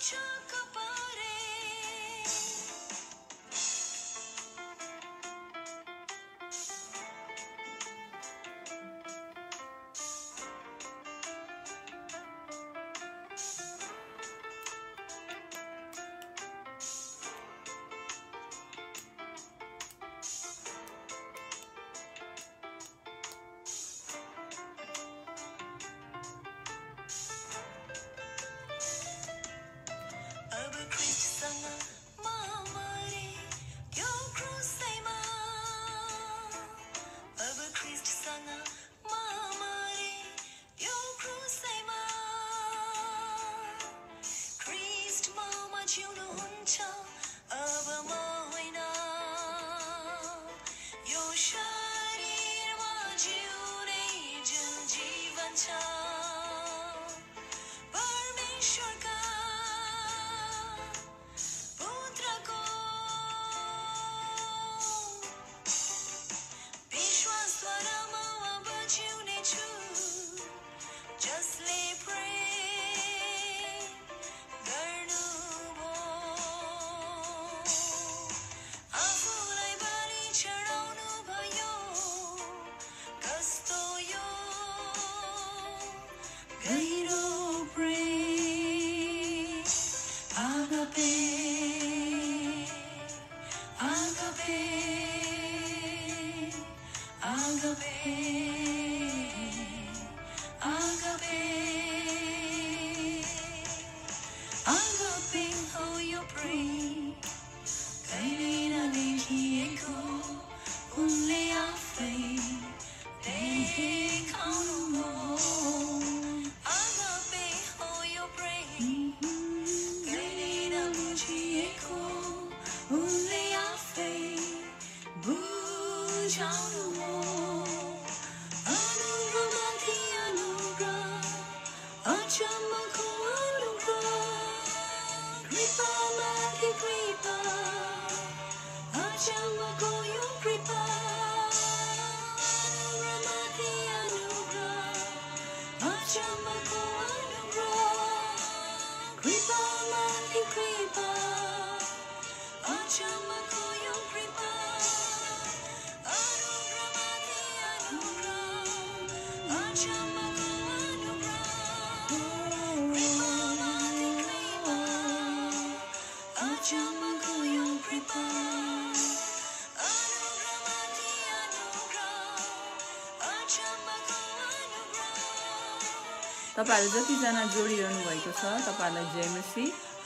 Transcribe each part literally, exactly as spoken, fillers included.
तपाईहरु जतिजना जोडिरहनु भएको छ तपाईहरुलाई जयमसी।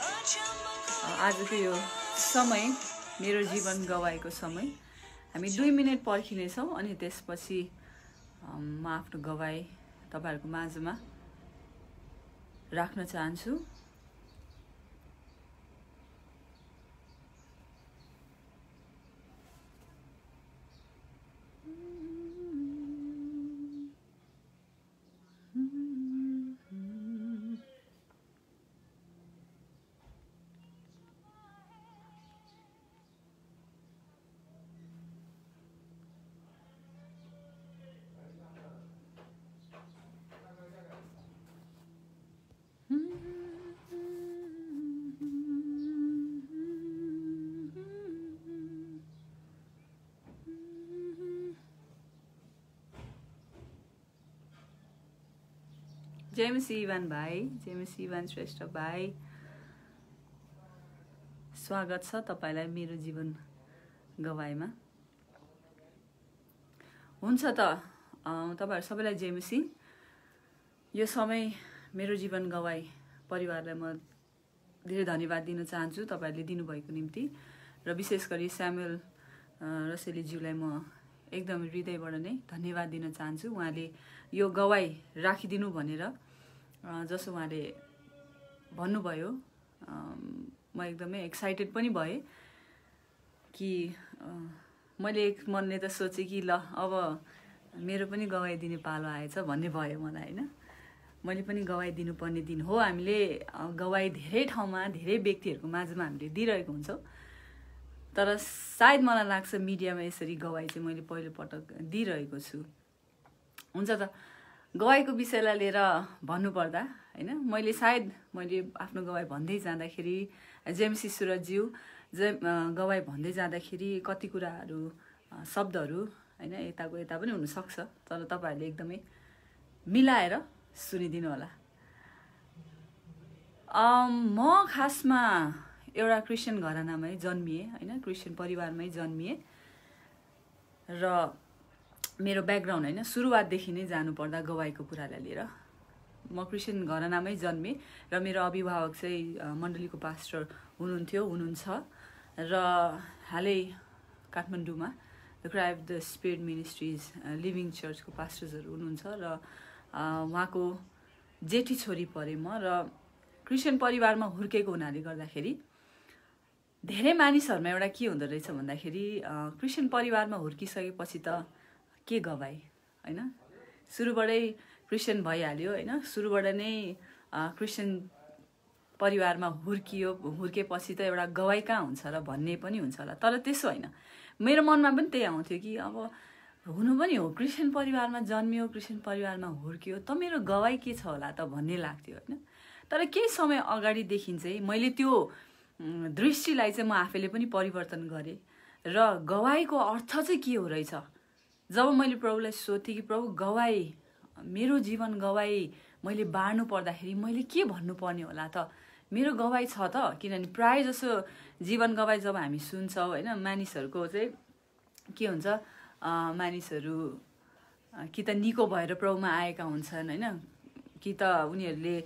आजको यो समय मेरो जीवन गवाएको समय हामी दुई मिनेट पर्खिने छौं अनि त्यसपछि म आफ्नो गवाई तपाईहरुको माझमा राख्न चाहन्छु। जयमसी जीवन भाइ, जयमसी जीवन श्रेष्ठ भाइ, स्वागत छ तपाईलाई मेरो जीवन गवाईमा। हुन्छ त तपाईहरु सबैलाई जयमसी। यो समय मेरो जीवन गवाई परिवारलाई म धेरै धन्यवाद दिन चाहन्छु तपाईहरुले दिनुभएको निम्ति र विशेष गरी स्यामुएल रसेली ज्यूलाई म एकदम हृदयबाट नै धन्यवाद दिन चाहन्छु। उहाँले यो गवाई राखिदिनु भनेर जसो उहाँले भन्नुभयो म एकदमै एक्साइटेड पनि भए कि मैले एक मनले त सोचे कि ल अब मेरो पनि गवाई दिने पालो आएछ भन्ने भयो मलाई हैन। मैले पनि गवाई दिनुपर्ने दिन हो। हामीले गवाई धेरै ठाउँमा धेरै व्यक्तिहरुको माझमा हामीले दिइरहेको हुन्छौं तर सायद मलाई लाग्छ मिडियामा यसरी गवाई चाहिँ मैले पहिलो पटक दिइरहेको छु। हुन्छ त गवाईको विषयलाई लिएर भन्नुपर्दा हैन मैले सायद मैले आफ्नो गवाई भन्दै जाँदाखेरि जेएमसी सुरज्यू जे गवाई भन्दै जाँदाखेरि कति कुराहरू शब्दहरू हैन यताको यता पनि हुन सक्छ तर तपाईहरुले एकदमै मिलाएर सुनिदिनु होला। अम म खासमा एउटा क्रिस्चियन घरानामै जन्मिए हैन क्रिस्चियन परिवारमै जन्मिए र मेरो ब्याकग्राउन्ड हैन सुरुवातदेखि नै जानु पर्दा गवाईको कुरालाई लिएर म क्रिस्चियन घरानामै जन्मे र मेरो अभिभावक चाहिँ मण्डलीको पास्टर हुनुहुन्थ्यो हुनुहुन्छ र हालै काठमाडौँमा the cry of the spirit ministries living चर्चको पास्टर्सहरू हुनुहुन्छ र उहाँको जेठी छोरी परे म र क्रिस्चियन परिवारमा हुर्केको हुनाले गर्दाखेरि धेरै मानिसहरुमा एउटा के हुँदो रहेछ भन्दाखेरि क्रिस्चियन परिवारमा हुर्किसकेपछि त के गवाई हैन सुरुबाटै क्रिस्चियन भइहाल्यो हैन सुरुबाट नै क्रिस्चियन परिवारमा हुर्कियो हुर्केपछि त एउटा गवाई कहाँ हुन्छ र भन्ने पनि हुन्छ होला तर त्यसो हैन मेरो मनमा पनि त्यही आउँथ्यो कि अब हुनु पनि हो क्रिस्चियन परिवारमा जन्मियो क्रिस्चियन परिवारमा हुर्कियो त मेरो गवाई के छ होला त भन्ने लाग्थ्यो हैन तर केही समय अगाडिदेखि चाहिँ मैले त्यो दृष्टिलाई चाहिँ म आफैले पनि परिवर्तन गरेँ र गवाईको अर्थ चाहिँ के हो रहेछ जब मैले प्रभुलाई सोधेँ कि प्रभु गवाई मेरो जीवन गवाई मैले बाँड्नु पर्दाखेरि मैले के भन्नुपर्ने होला त मेरो गवाई छ त किनभने प्राय जसो जीवन गवाई जब हामी सुन्छौँ हैन मानिसहरूको चाहिँ के हुन्छ मानिसहरू कि त निको भएर प्रभुमा आएका हुन्छन् हैन कि त उनीहरूले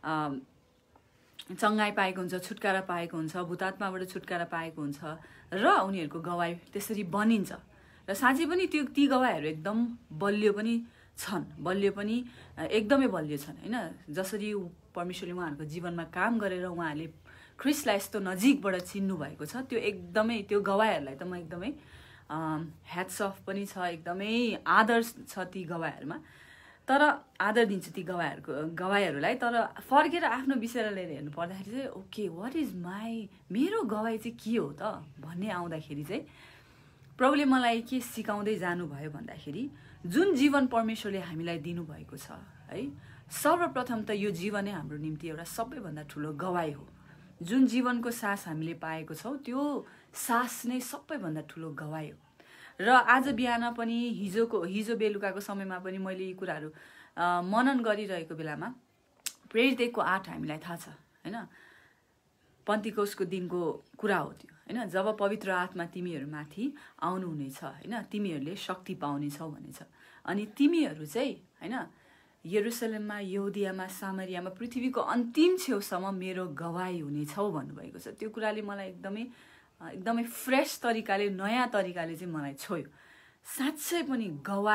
चङ्गाई पाएको हुन्छ छुटकारा पाएको हुन्छ भूतात्माबाट छुटकारा पाएको हुन्छ र उनीहरूको गवाई त्यसरी बनिन्छ र साँच्चै पनि त्यो ती गवाईहरू एकदम बलियो पनि छन् बलियो पनि एकदमै बलियो छन् हैन जसरी परमेश्वरले उहाँहरूको जीवनमा काम गरेर उहाँहरूले ख्रिस्टलाई यस्तो नजिकबाट चिन्नु भएको छ त्यो एकदमै त्यो गवाईहरूलाई त म एकदमै ह्याट्स अफ पनि छ एकदमै आदर छ ती गवाईहरूमा तर आदर दिन्छु ती गवाईहरूको गवाईहरूलाई तर फर्केर आफ्नो विषयलाई लिएर हेर्नु पर्दाखेरि चाहिँ ओके वाट इज माई मेरो गवाई चाहिँ के हो त भन्ने आउँदाखेरि चाहिँ प्रभुले मलाई के सिकाउँदै जानुभयो भन्दाखेरि जुन जीवन परमेश्वरले हामीलाई दिनुभएको छ है सर्वप्रथम त यो जीवनै हाम्रो निम्ति एउटा सबैभन्दा ठुलो गवाई हो जुन जीवनको सास हामीले पाएको छौँ त्यो सास नै सबैभन्दा ठुलो गवाई हो र आज बिहान पनि हिजोको हिजो बेलुकाको समयमा पनि मैले यी कुराहरू मनन गरिरहेको बेलामा प्रेरितको आठ हामीलाई थाहा छ हैन पन्तिकोसको दिनको कुरा हो त्यो हैन जब पवित्र आत्मा तिमीहरूमाथि आउनुहुनेछ हैन तिमीहरूले शक्ति पाउनेछौ भनेछ अनि तिमीहरू चाहिँ हैन यरुसलेममा यहुदियामा सामरियामा पृथ्वीको अन्तिम छेउसम्म मेरो गवाई हुनेछौ भन्नुभएको छ त्यो कुराले मलाई एकदमै एकदमै फ्रेश तरिकाले नयाँ तरिकाले चाहिँ मलाई छोयो साँच्चै पनि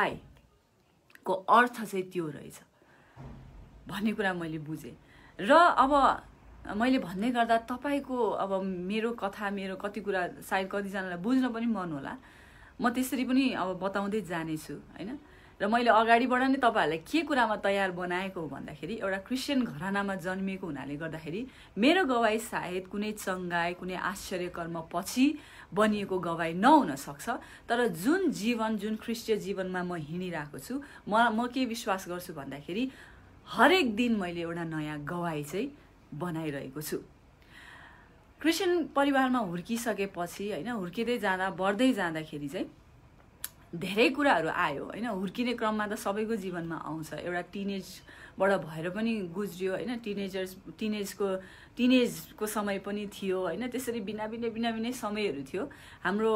गवाईको अर्थ चाहिँ त्यो रहेछ भन्ने कुरा मैले बुझेँ र अब मैले भन्ने गर्दा तपाईको अब मेरो कथा मेरो कति कुरा सायद कतिजनालाई बुझ्न पनि मन होला म त्यसरी पनि अब बताउँदै जानेछु हैन र मैले अगाडिबाट नै तपाईहरुलाई के कुरामा तयार बनाएको हो भन्दाखेरि एउटा क्रिस्चियन घरानामा जन्मिएको हुनाले गर्दाखेरि मेरो गवाई सायद कुनै चङ्गाई कुनै आश्चर्य कर्म पछि बनिएको गवाई नहुन सक्छ तर जुन जीवन जुन ख्रीष्टीय जीवनमा म हिँडिरहेको छु म म के विश्वास गर्छु भन्दाखेरि हरेक दिन मैले एउटा नयाँ गवाई चाहिँ बनाइरहेको छु क्रिस्चियन परिवारमा हुर्किसकेपछि हैन हुर्किदै जाँदा बढ्दै जाँदाखेरि चाहिँ धेरै कुराहरू आयो हैन हुर्किने क्रममा त सबैको जीवनमा आउँछ एउटा टिनेजबाट भएर पनि गुज्रियो हैन टिनेजर्स टिनेजको टिनेजको समय पनि थियो हैन त्यसरी बिना बिना बिना बिना समयहरू थियो हाम्रो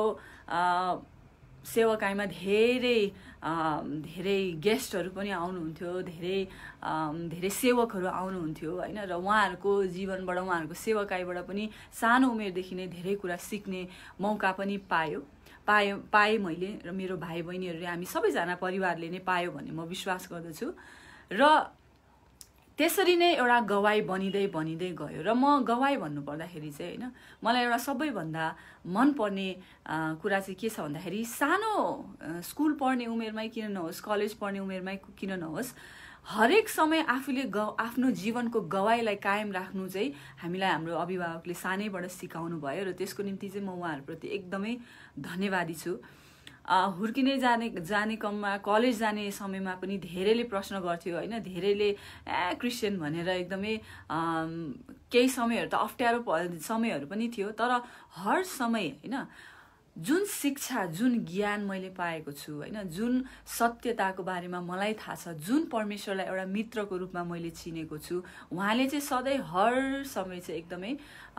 सेवाकाईमा धेरै धेरै गेस्टहरू पनि आउनुहुन्थ्यो धेरै धेरै सेवकहरू आउनुहुन्थ्यो हैन र उहाँहरूको जीवनबाट उहाँहरूको सेवाकाईबाट पनि सानो उमेरदेखि नै धेरै कुरा सिक्ने मौका पनि पायो पाए पाएँ मैले र मेरो भाइ बहिनीहरूले हामी सबैजना परिवारले नै पायो भन्ने म विश्वास गर्दछु र त्यसरी नै एउटा गवाई बनिँदै बनिँदै गयो र म गवाई भन्नु पर्दाखेरि चाहिँ हैन मलाई एउटा सबैभन्दा मनपर्ने कुरा चाहिँ के छ भन्दाखेरि सानो स्कुल पढ्ने उमेरमै किन नहोस् कलेज पढ्ने उमेरमै किन नहोस् हरेक समय आफूले ग आफ्नो जीवनको गवाईलाई कायम राख्नु चाहिँ हामीलाई हाम्रो अभिभावकले सानैबाट सिकाउनु भयो र त्यसको निम्ति चाहिँ म उहाँहरुप्रति एकदमै धन्यवादी छु हुर्किने जाने जाने क्रममा कलेज जाने समयमा पनि धेरैले प्रश्न गर्थ्यो होइन, धेरैले ए क्रिस्चियन भनेर एकदमै केही समयहरू त अप्ठ्यारो समयहरू पनि थियो। तर हर समय होइन जुन शिक्षा जुन ज्ञान मैले पाएको छु होइन, जुन सत्यताको बारेमा मलाई थाहा छ, जुन परमेश्वरलाई एउटा मित्रको रूपमा मैले चिनेको छु, उहाँले चाहिँ सधैँ हर समय चाहिँ एकदमै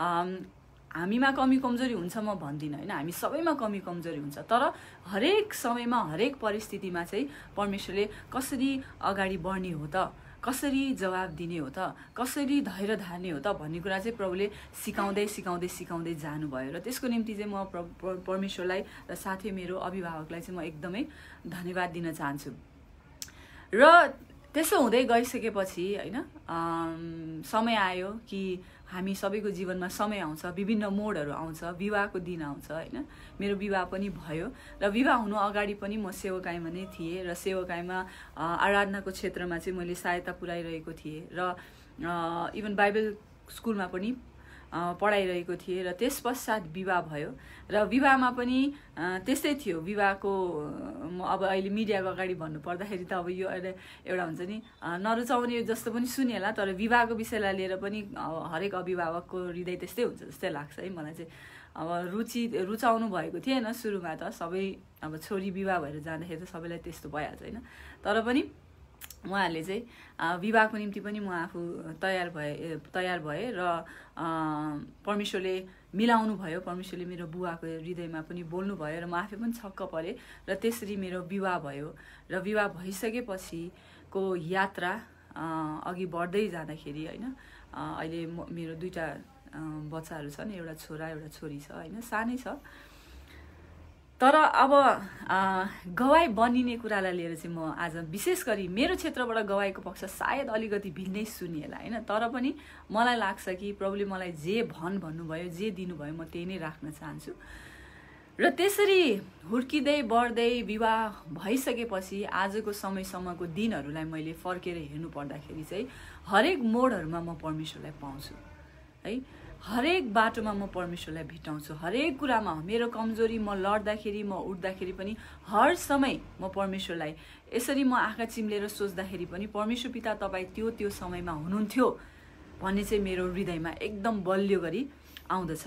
हामीमा कमी कमजोरी हुन्छ म भन्दिनँ होइन, हामी सबैमा कमी कमजोरी हुन्छ, तर हरेक समयमा हरेक परिस्थितिमा चाहिँ परमेश्वरले कसरी अगाडि बढ्ने हो त, कसरी जवाब दिने हो त, कसरी धैर्य धार्ने हो त भन्ने कुरा चाहिँ प्रभुले सिकाउँदै सिकाउँदै सिकाउँदै जानुभयो। र त्यसको निम्ति चाहिँ म परमेश्वरलाई र साथै मेरो अभिभावकलाई चाहिँ म एकदमै धन्यवाद दिन चाहन्छु। र त्यसो हुँदै गइसकेपछि होइन समय आयो कि हामी सबैको जीवनमा समय आउँछ, विभिन्न मोडहरू आउँछ, विवाहको दिन आउँछ होइन। मेरो विवाह पनि भयो र विवाह हुनु अगाडि पनि म सेवकाईमा नै थिएँ र सेवकाईमा आराधनाको क्षेत्रमा चाहिँ मैले सहायता पुर्याइरहेको थिएँ र इभन बाइबल स्कुलमा पनि पढाइरहेको थिएँ। र त्यस पश्चात विवाह भयो र विवाहमा पनि त्यस्तै थियो। विवाहको म अब अहिले मिडियाको अगाडि भन्नु पर्दाखेरि त अब यो एउटा एउटा हुन्छ नि नरुचाउने जस्तो पनि सुनिएला, तर विवाहको विषयलाई लिएर पनि हरेक अभिभावकको हृदय त्यस्तै हुन्छ जस्तै लाग्छ है मलाई चाहिँ। अब रुचि रुचाउनु भएको थिएन सुरुमा त, सबै अब छोरी विवाह भएर जाँदाखेरि त सबैलाई त्यस्तो भइहाल्छ होइन, तर पनि उहाँहरूले चाहिँ विवाहको निम्ति पनि म आफू तयार भए तयार भएँ र परमेश्वरले मिलाउनु भयो, परमेश्वरले मेरो बुवाको हृदयमा पनि बोल्नु भयो र म आफै पनि छक्क परेँ र त्यसरी मेरो विवाह भयो। र विवाह भइसकेपछिको यात्रा अघि बढ्दै जाँदाखेरि होइन अहिले मेरो दुईवटा बच्चाहरू छन्, एउटा छोरा एउटा छोरी छ होइन, सानै छ। तर अब गवाई बनिने कुरालाई लिएर चाहिँ म आज विशेष गरी मेरो क्षेत्रबाट गवाईको पक्ष सायद अलिकति भिन्नै सुनिएला होइन, तर पनि मलाई लाग्छ कि प्रभुले मलाई जे भन भन्नुभयो, जे दिनुभयो म त्यही नै राख्न चाहन्छु। र त्यसरी हुर्किँदै बढ्दै विवाह भइसकेपछि आजको समयसम्मको दिनहरूलाई मैले फर्केर हेर्नु पर्दाखेरि चाहिँ हरेक मोडहरूमा म परमेश्वरलाई पाउँछु है, हरेक बाटोमा म परमेश्वरलाई भेटाउँछु। हरेक कुरामा मेरो कमजोरी, म लड्दाखेरि म उठ्दाखेरि पनि हर समय म परमेश्वरलाई यसरी म आँखा चिम्लेर सोच्दाखेरि पनि परमेश्वर पिता तपाईँ त्यो त्यो समयमा हुनुहुन्थ्यो भन्ने चाहिँ मेरो हृदयमा एकदम बलियो गरी आउँदछ।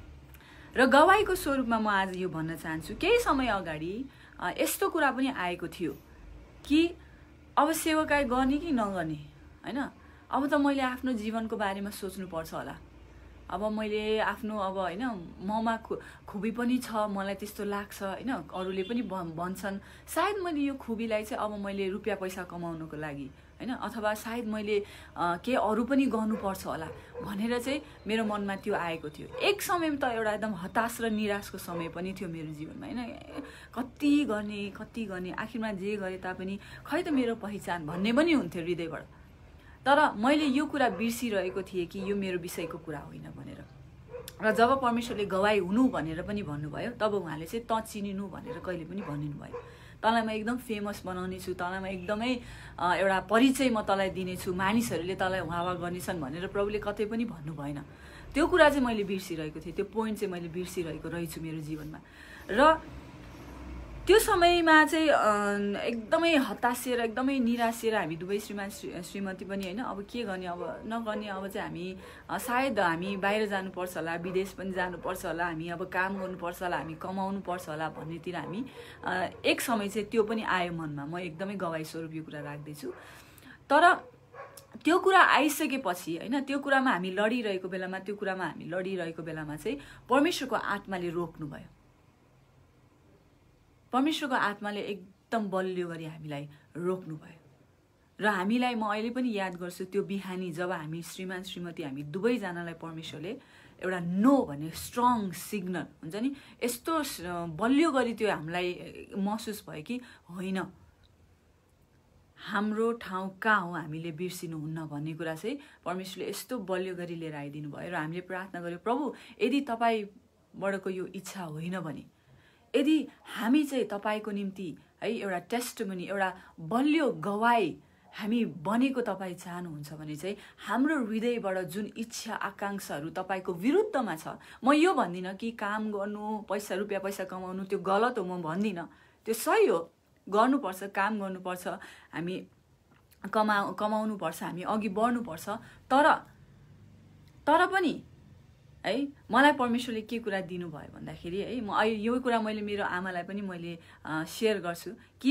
र गवाईको स्वरूपमा म आज यो भन्न चाहन्छु, केही समय अगाडि यस्तो कुरा पनि आएको थियो कि अब सेवकाई गर्ने कि नगर्ने होइन, अब त मैले आफ्नो जीवनको बारेमा सोच्नुपर्छ होला, अब मैले आफ्नो अब होइन ममा खुबी पनि छ, मलाई त्यस्तो लाग्छ होइन, अरूले पनि भन्छन् सायद मैले यो खुबीलाई चाहिँ अब मैले रुपियाँ पैसा कमाउनको लागि होइन, अथवा सायद मैले के अरू पनि गर्नुपर्छ होला भनेर चाहिँ मेरो मनमा त्यो आएको थियो। एक समय त एउटा एकदम हताश र निराशको समय पनि थियो मेरो जीवनमा होइन, कति गर्ने कति गर्ने आखिरमा जे गरे तापनि खै त मेरो पहिचान भन्ने पनि हुन्थ्यो हृदयबाट। तर मैले यो कुरा बिर्सिरहेको थिएँ कि यो मेरो विषयको कुरा होइन भनेर। र जब परमेश्वरले गवाई हुनु भनेर पनि भन्नुभयो तब उहाँले चाहिँ त चिनिनु भनेर कहिले पनि भनिनु भयो, तँलाई म एकदम फेमस बनाउने छु, तँलाई म एकदमै एउटा परिचय म तँलाई दिनेछु, मानिसहरूले तँलाई वाह गर्नेछन् भनेर प्रभुले कतै पनि भन्नु भएन। त्यो कुरा चाहिँ मैले बिर्सिरहेको थिएँ, त्यो पोइन्ट चाहिँ मैले बिर्सिरहेको रहेछु मेरो जीवनमा। र त्यो समयमा चाहिँ एकदमै हतासिएर एकदमै निराशिएर हामी दुवै श्रीमान श्रीमती पनि होइन अब के गर्ने, अब नगर्ने, अब चाहिँ हामी सायद हामी बाहिर जानुपर्छ होला, विदेश पनि जानुपर्छ होला, हामी अब काम गर्नुपर्छ होला, हामी कमाउनु पर्छ होला भन्नेतिर हामी एक समय चाहिँ त्यो पनि आयो मनमा। म एकदमै गवाई स्वरूप यो कुरा राख्दैछु। तर त्यो कुरा आइसकेपछि होइन त्यो कुरामा हामी लडिरहेको बेलामा त्यो कुरामा हामी लडिरहेको बेलामा चाहिँ परमेश्वरको आत्माले रोक्नुभयो। परमेश्वरको आत्माले एकदम बलियो गरी हामीलाई रोक्नुभयो र हामीलाई म अहिले पनि याद गर्छु त्यो बिहानी जब हामी श्रीमान श्रीमती हामी दुवैजनालाई परमेश्वरले एउटा नो भन्ने स्ट्रङ सिग्नल हुन्छ नि यस्तो बलियो गरी त्यो हामीलाई महसुस भयो कि होइन हाम्रो ठाउँ कहाँ हो, हामीले बिर्सिनुहुन्न भन्ने कुरा चाहिँ परमेश्वरले यस्तो बलियो गरी लिएर आइदिनु भयो। र हामीले प्रार्थना गर्यौँ, प्रभु यदि तपाईँबाटको यो इच्छा होइन भने, यदि हामी चाहिँ तपाईँको निम्ति है एउटा टेस्टमनी एउटा बलियो गवाई हामी बनेको तपाईँ चाहनुहुन्छ भने चाहिँ हाम्रो हृदयबाट जुन इच्छा आकाङ्क्षाहरू तपाईँको विरुद्धमा छ, म यो भन्दिनँ कि काम गर्नु पैसा रुपियाँ पैसा कमाउनु त्यो गलत हो, म भन्दिनँ त्यो सही हो, गर्नुपर्छ, काम गर्नुपर्छ, हामी कमा कमाउनुपर्छ, हामी अघि बढ्नुपर्छ। तर तर पनि है मलाई परमेश्वरले के कुरा दिनुभयो भन्दाखेरि है म यो कुरा मैले मेरो आमालाई पनि मैले सेयर गर्छु कि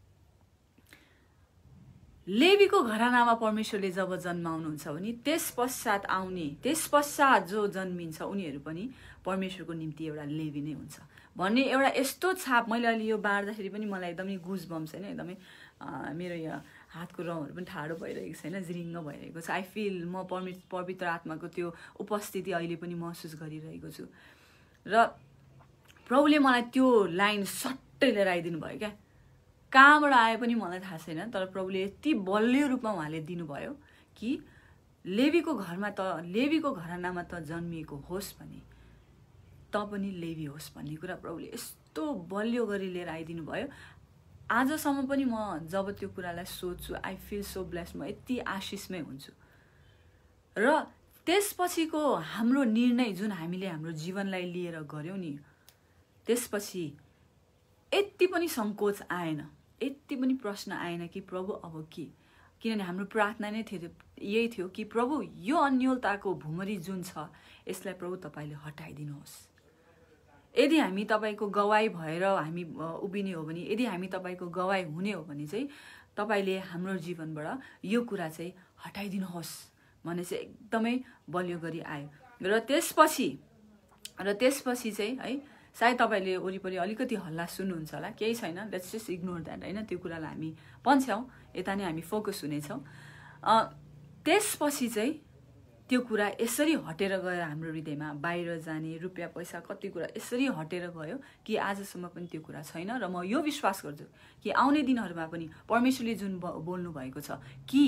लेवीको घरानामा परमेश्वरले जब जन्माउनुहुन्छ भने त्यस पश्चात आउने त्यस पश्चात जो जन्मिन्छ उनीहरू पनि परमेश्वरको निम्ति एउटा लेवी नै हुन्छ भन्ने एउटा यस्तो छाप मैले अहिले यो बाँड्दाखेरि पनि मलाई एकदमै गुज बम्स होइन, एकदमै मेरो यहाँ हातको रौँहरू पनि ठाडो भइरहेको छैन, जिरिङ्ग भइरहेको छ। आई फिल म परमि पवित्र आत्माको त्यो उपस्थिति अहिले पनि महसुस गरिरहेको छु। र प्रभुले मलाई त्यो लाइन सट्टै लिएर आइदिनु भयो क्या, कहाँबाट आए पनि मलाई थाहा छैन, तर प्रभुले यति बलियो रूपमा उहाँले दिनुभयो कि लेवीको घरमा त लेवीको घरानामा त जन्मिएको होस् भने त पनि लेवी होस् भन्ने कुरा प्रभुले यस्तो बलियो गरी लिएर आइदिनु भयो। आजसम्म पनि म जब त्यो कुरालाई सोच्छु आई फिल सो ब्लेस्ड, म यति आशिषमै हुन्छु। र त्यसपछिको हाम्रो निर्णय जुन हामीले हाम्रो जीवनलाई लिएर गऱ्यौँ नि, त्यसपछि यति पनि सङ्कोच आएन, यति पनि प्रश्न आएन कि प्रभु अब के, किनभने हाम्रो प्रार्थना नै थियो यही थियो कि प्रभु यो अन्योलताको भुमरी जुन छ यसलाई प्रभु तपाईँले हटाइदिनुहोस्। यदि हामी तपाईँको गवाई भएर हामी उभिने हो भने, यदि हामी तपाईँको गवाई हुने हो भने चाहिँ तपाईँले हाम्रो जीवनबाट यो कुरा चाहिँ हटाइदिनुहोस् भन्ने चाहिँ एकदमै बलियो गरी आयो। र त्यसपछि र त्यसपछि चाहिँ है सायद तपाईँले वरिपरि अलिकति हल्ला सुन्नुहुन्छ होला, केही छैन, लेट्स जस्ट इग्नोर द्याट होइन, त्यो कुरालाई हामी पन्छौँ, यता नै हामी फोकस हुनेछौँ। त्यसपछि चाहिँ त्यो कुरा यसरी हटेर गयो हाम्रो हृदयमा, बाहिर जाने रुपियाँ पैसा कति कुरा यसरी हटेर गयो कि आजसम्म पनि त्यो कुरा छैन। र म यो विश्वास गर्छु कि आउने दिनहरूमा पनि परमेश्वरले जुन बोल्नु भएको छ कि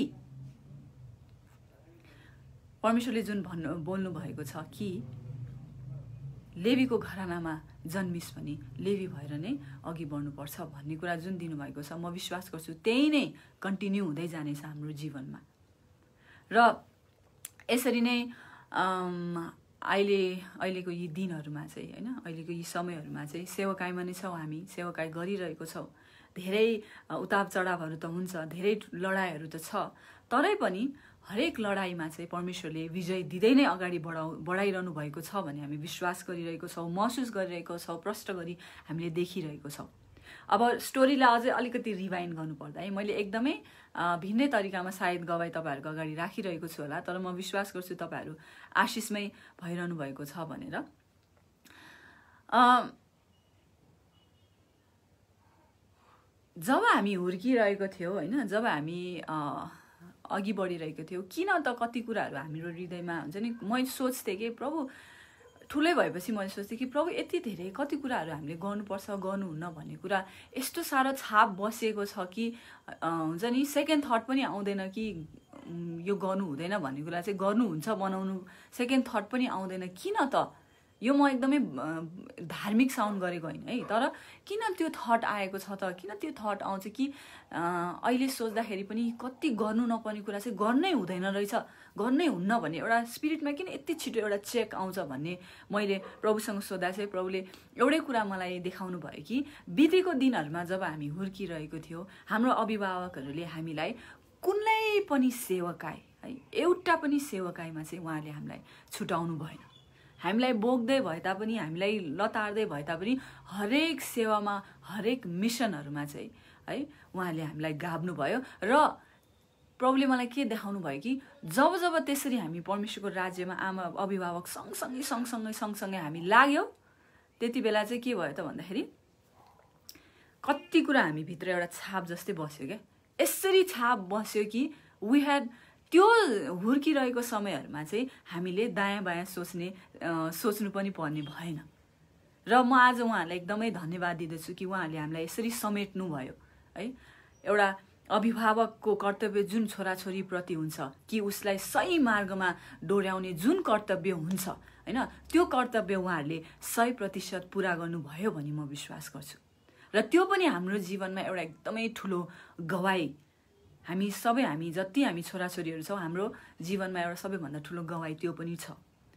परमेश्वरले जुन भन्नु बोल्नु भएको छ कि लेवीको घरानामा जन्मिस भने लेवी भएर नै अघि बढ्नुपर्छ भन्ने कुरा जुन दिनुभएको छ, म विश्वास गर्छु त्यही नै कन्टिन्यू हुँदै जानेछ हाम्रो जीवनमा। र यसरी नै अहिले अहिलेको यी दिनहरूमा चाहिँ होइन, अहिलेको यी समयहरूमा चाहिँ सेवकाईमा नै छौँ, हामी सेवकाई गरिरहेको छौँ। धेरै उतार चढावहरू त हुन्छ, धेरै लडाइँहरू त छ, तरै पनि हरेक लडाइँमा चाहिँ परमेश्वरले विजय दिँदै नै अगाडि बढाउ बढाइरहनु भएको छ भन्ने हामी विश्वास गरिरहेको छौँ, महसुस गरिरहेको छौँ, प्रष्ट गरी हामीले देखिरहेको छौँ। अब स्टोरीलाई अझै अलिकति रिवाइन्ड गर्नुपर्दा है मैले एकदमै भिन्नै तरिकामा सायद गवाई तपाईँहरूको अगाडि राखिरहेको छु होला, तर म विश्वास गर्छु तपाईँहरू आशिषमै भइरहनु भएको छ भनेर। जब हामी हुर्किरहेको थियौँ होइन, जब हामी अघि बढिरहेको थियौँ, किन त कति कुराहरू हाम्रो हृदयमा हुन्छ नि, म सोच्थेँ कि प्रभु ठुलै भएपछि मैले सोच्थेँ कि प्रभु यति धेरै कति कुराहरू हामीले गर्नुपर्छ गर्नुहुन्न भन्ने कुरा यस्तो साह्रो छाप बसेको छ कि हुन्छ नि सेकेन्ड थट पनि आउँदैन कि यो गर्नु हुँदैन भन्ने कुरा चाहिँ गर्नुहुन्छ बनाउनु सेकेन्ड थट पनि आउँदैन। किन त यो म एकदमै धार्मिक साउन्ड गरेको होइन है, तर किन त्यो थट आएको छ त, किन त्यो थट आउँछ कि अहिले सोच्दाखेरि पनि कति गर्नु नपर्ने कुरा चाहिँ गर्नै हुँदैन रहेछ, गर्नै हुन्न भन्ने एउटा स्पिरिटमा किन यति छिटो एउटा चेक आउँछ भन्ने मैले प्रभुसँग सोद्धा चाहिँ प्रभुले एउटै कुरा मलाई देखाउनु भयो कि बितेको दिनहरूमा जब हामी हुर्किरहेको थियो हाम्रो अभिभावकहरूले हामीलाई कुनै पनि सेवकाई है एउटा पनि सेवकाईमा चाहिँ उहाँले हामीलाई छुटाउनु भएन। हामीलाई बोक्दै भए तापनि हामीलाई लतार्दै भए तापनि हरेक सेवामा हरेक मिसनहरूमा चाहिँ है उहाँले हामीलाई गाभ्नु भयो। र प्रभुले मलाई के देखाउनु भयो कि जब जब त्यसरी हामी परमेश्वरको राज्यमा आमा अभिभावक सँगसँगै सँगसँगै सँगसँगै हामी लाग्यौँ त्यति बेला चाहिँ के भयो त भन्दाखेरि कति कुरा हामी भित्र एउटा छाप जस्तै बस्यो क्या, यसरी छाप बस्यो कि वी ह्याड त्यो हुर्किरहेको समयहरूमा चाहिँ हामीले दायाँ बायाँ सोच्ने सोच्नु पनि पर्ने भएन। र म आज उहाँहरूलाई एकदमै धन्यवाद दिँदछु कि उहाँहरूले हामीलाई यसरी समेट्नु भयो है। एउटा अभिभावकको कर्तव्य जुन छोराछोरीप्रति हुन्छ कि उसलाई सही मार्गमा डोर्याउने जुन कर्तव्य हुन्छ होइन, त्यो कर्तव्य उहाँहरूले सय प्रतिशत पुरा गर्नुभयो भनी म विश्वास गर्छु। र त्यो पनि हाम्रो जीवनमा एउटा एकदमै ठुलो गवाई, हामी सबै हामी जति हामी छोराछोरीहरू छौँ हाम्रो जीवनमा एउटा सबैभन्दा ठुलो गवाई त्यो पनि छ।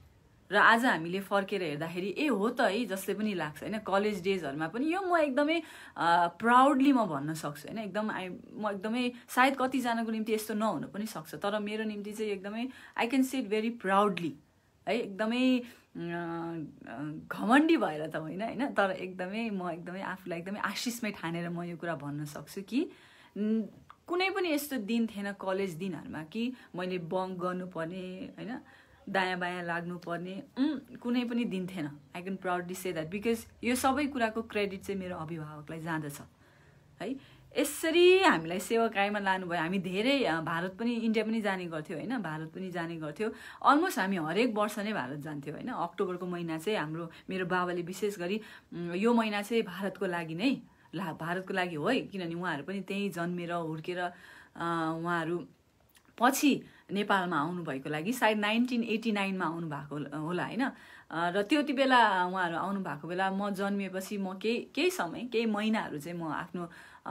र आज हामीले फर्केर हेर्दाखेरि ए हो त है जसले पनि लाग्छ हैन कलेज डेजहरुमा पनि यो म एकदमै प्राउडली म भन्न सक्छु हैन एकदम म एकदमै सायद कति जनाको निम्ति यस्तो नहुन पनि सक्छ तर मेरो निम्ति चाहिँ एकदमै I can say it very proudly है एकदमै घमण्डी भएर त होइन हैन तर एकदमै म एकदमै आफूलाई एकदमै आशिषमै ठानेर म यो कुरा भन्न सक्छु कि कुनै पनि यस्तो दिन थिएन कलेज दिनहरुमा कि मैले बङ्क गर्नुपर्ने हैन दायाँ बायाँ लाग्नु पर्ने कुनै पनि दिन थिएन I can proudly say that because यो सबै कुराको क्रेडिट चाहिँ मेरो अभिभावकलाई जाँदछ है यसरी हामीलाई सेवाकायमा लानुभयो हामी धेरै भारत पनि इन्डिया पनि जाने गर्थ्यो हैन भारत पनि जाने गर्थ्यो अलमोस्ट हामी हरेक वर्ष नै भारत जान्थ्यौ हैन अक्टोबरको महिना चाहिँ हाम्रो मेरो बाबाले विशेष गरी यो महिना चाहिँ भारतको लागि नै ला भारतको लागि हो है किनभने उहाँहरू पनि त्यही जन्मेर हुर्केर उहाँहरू पछि नेपालमा आउनु भएको लागि सायद नाइन्टीन एटी नाइन मा आउनु भएको होला हैन र त्यति बेला उहाँहरू आउनु भएको बेला म जन्मिएपछि म केही केही समय केही महिनाहरू चाहिँ म आफ्नो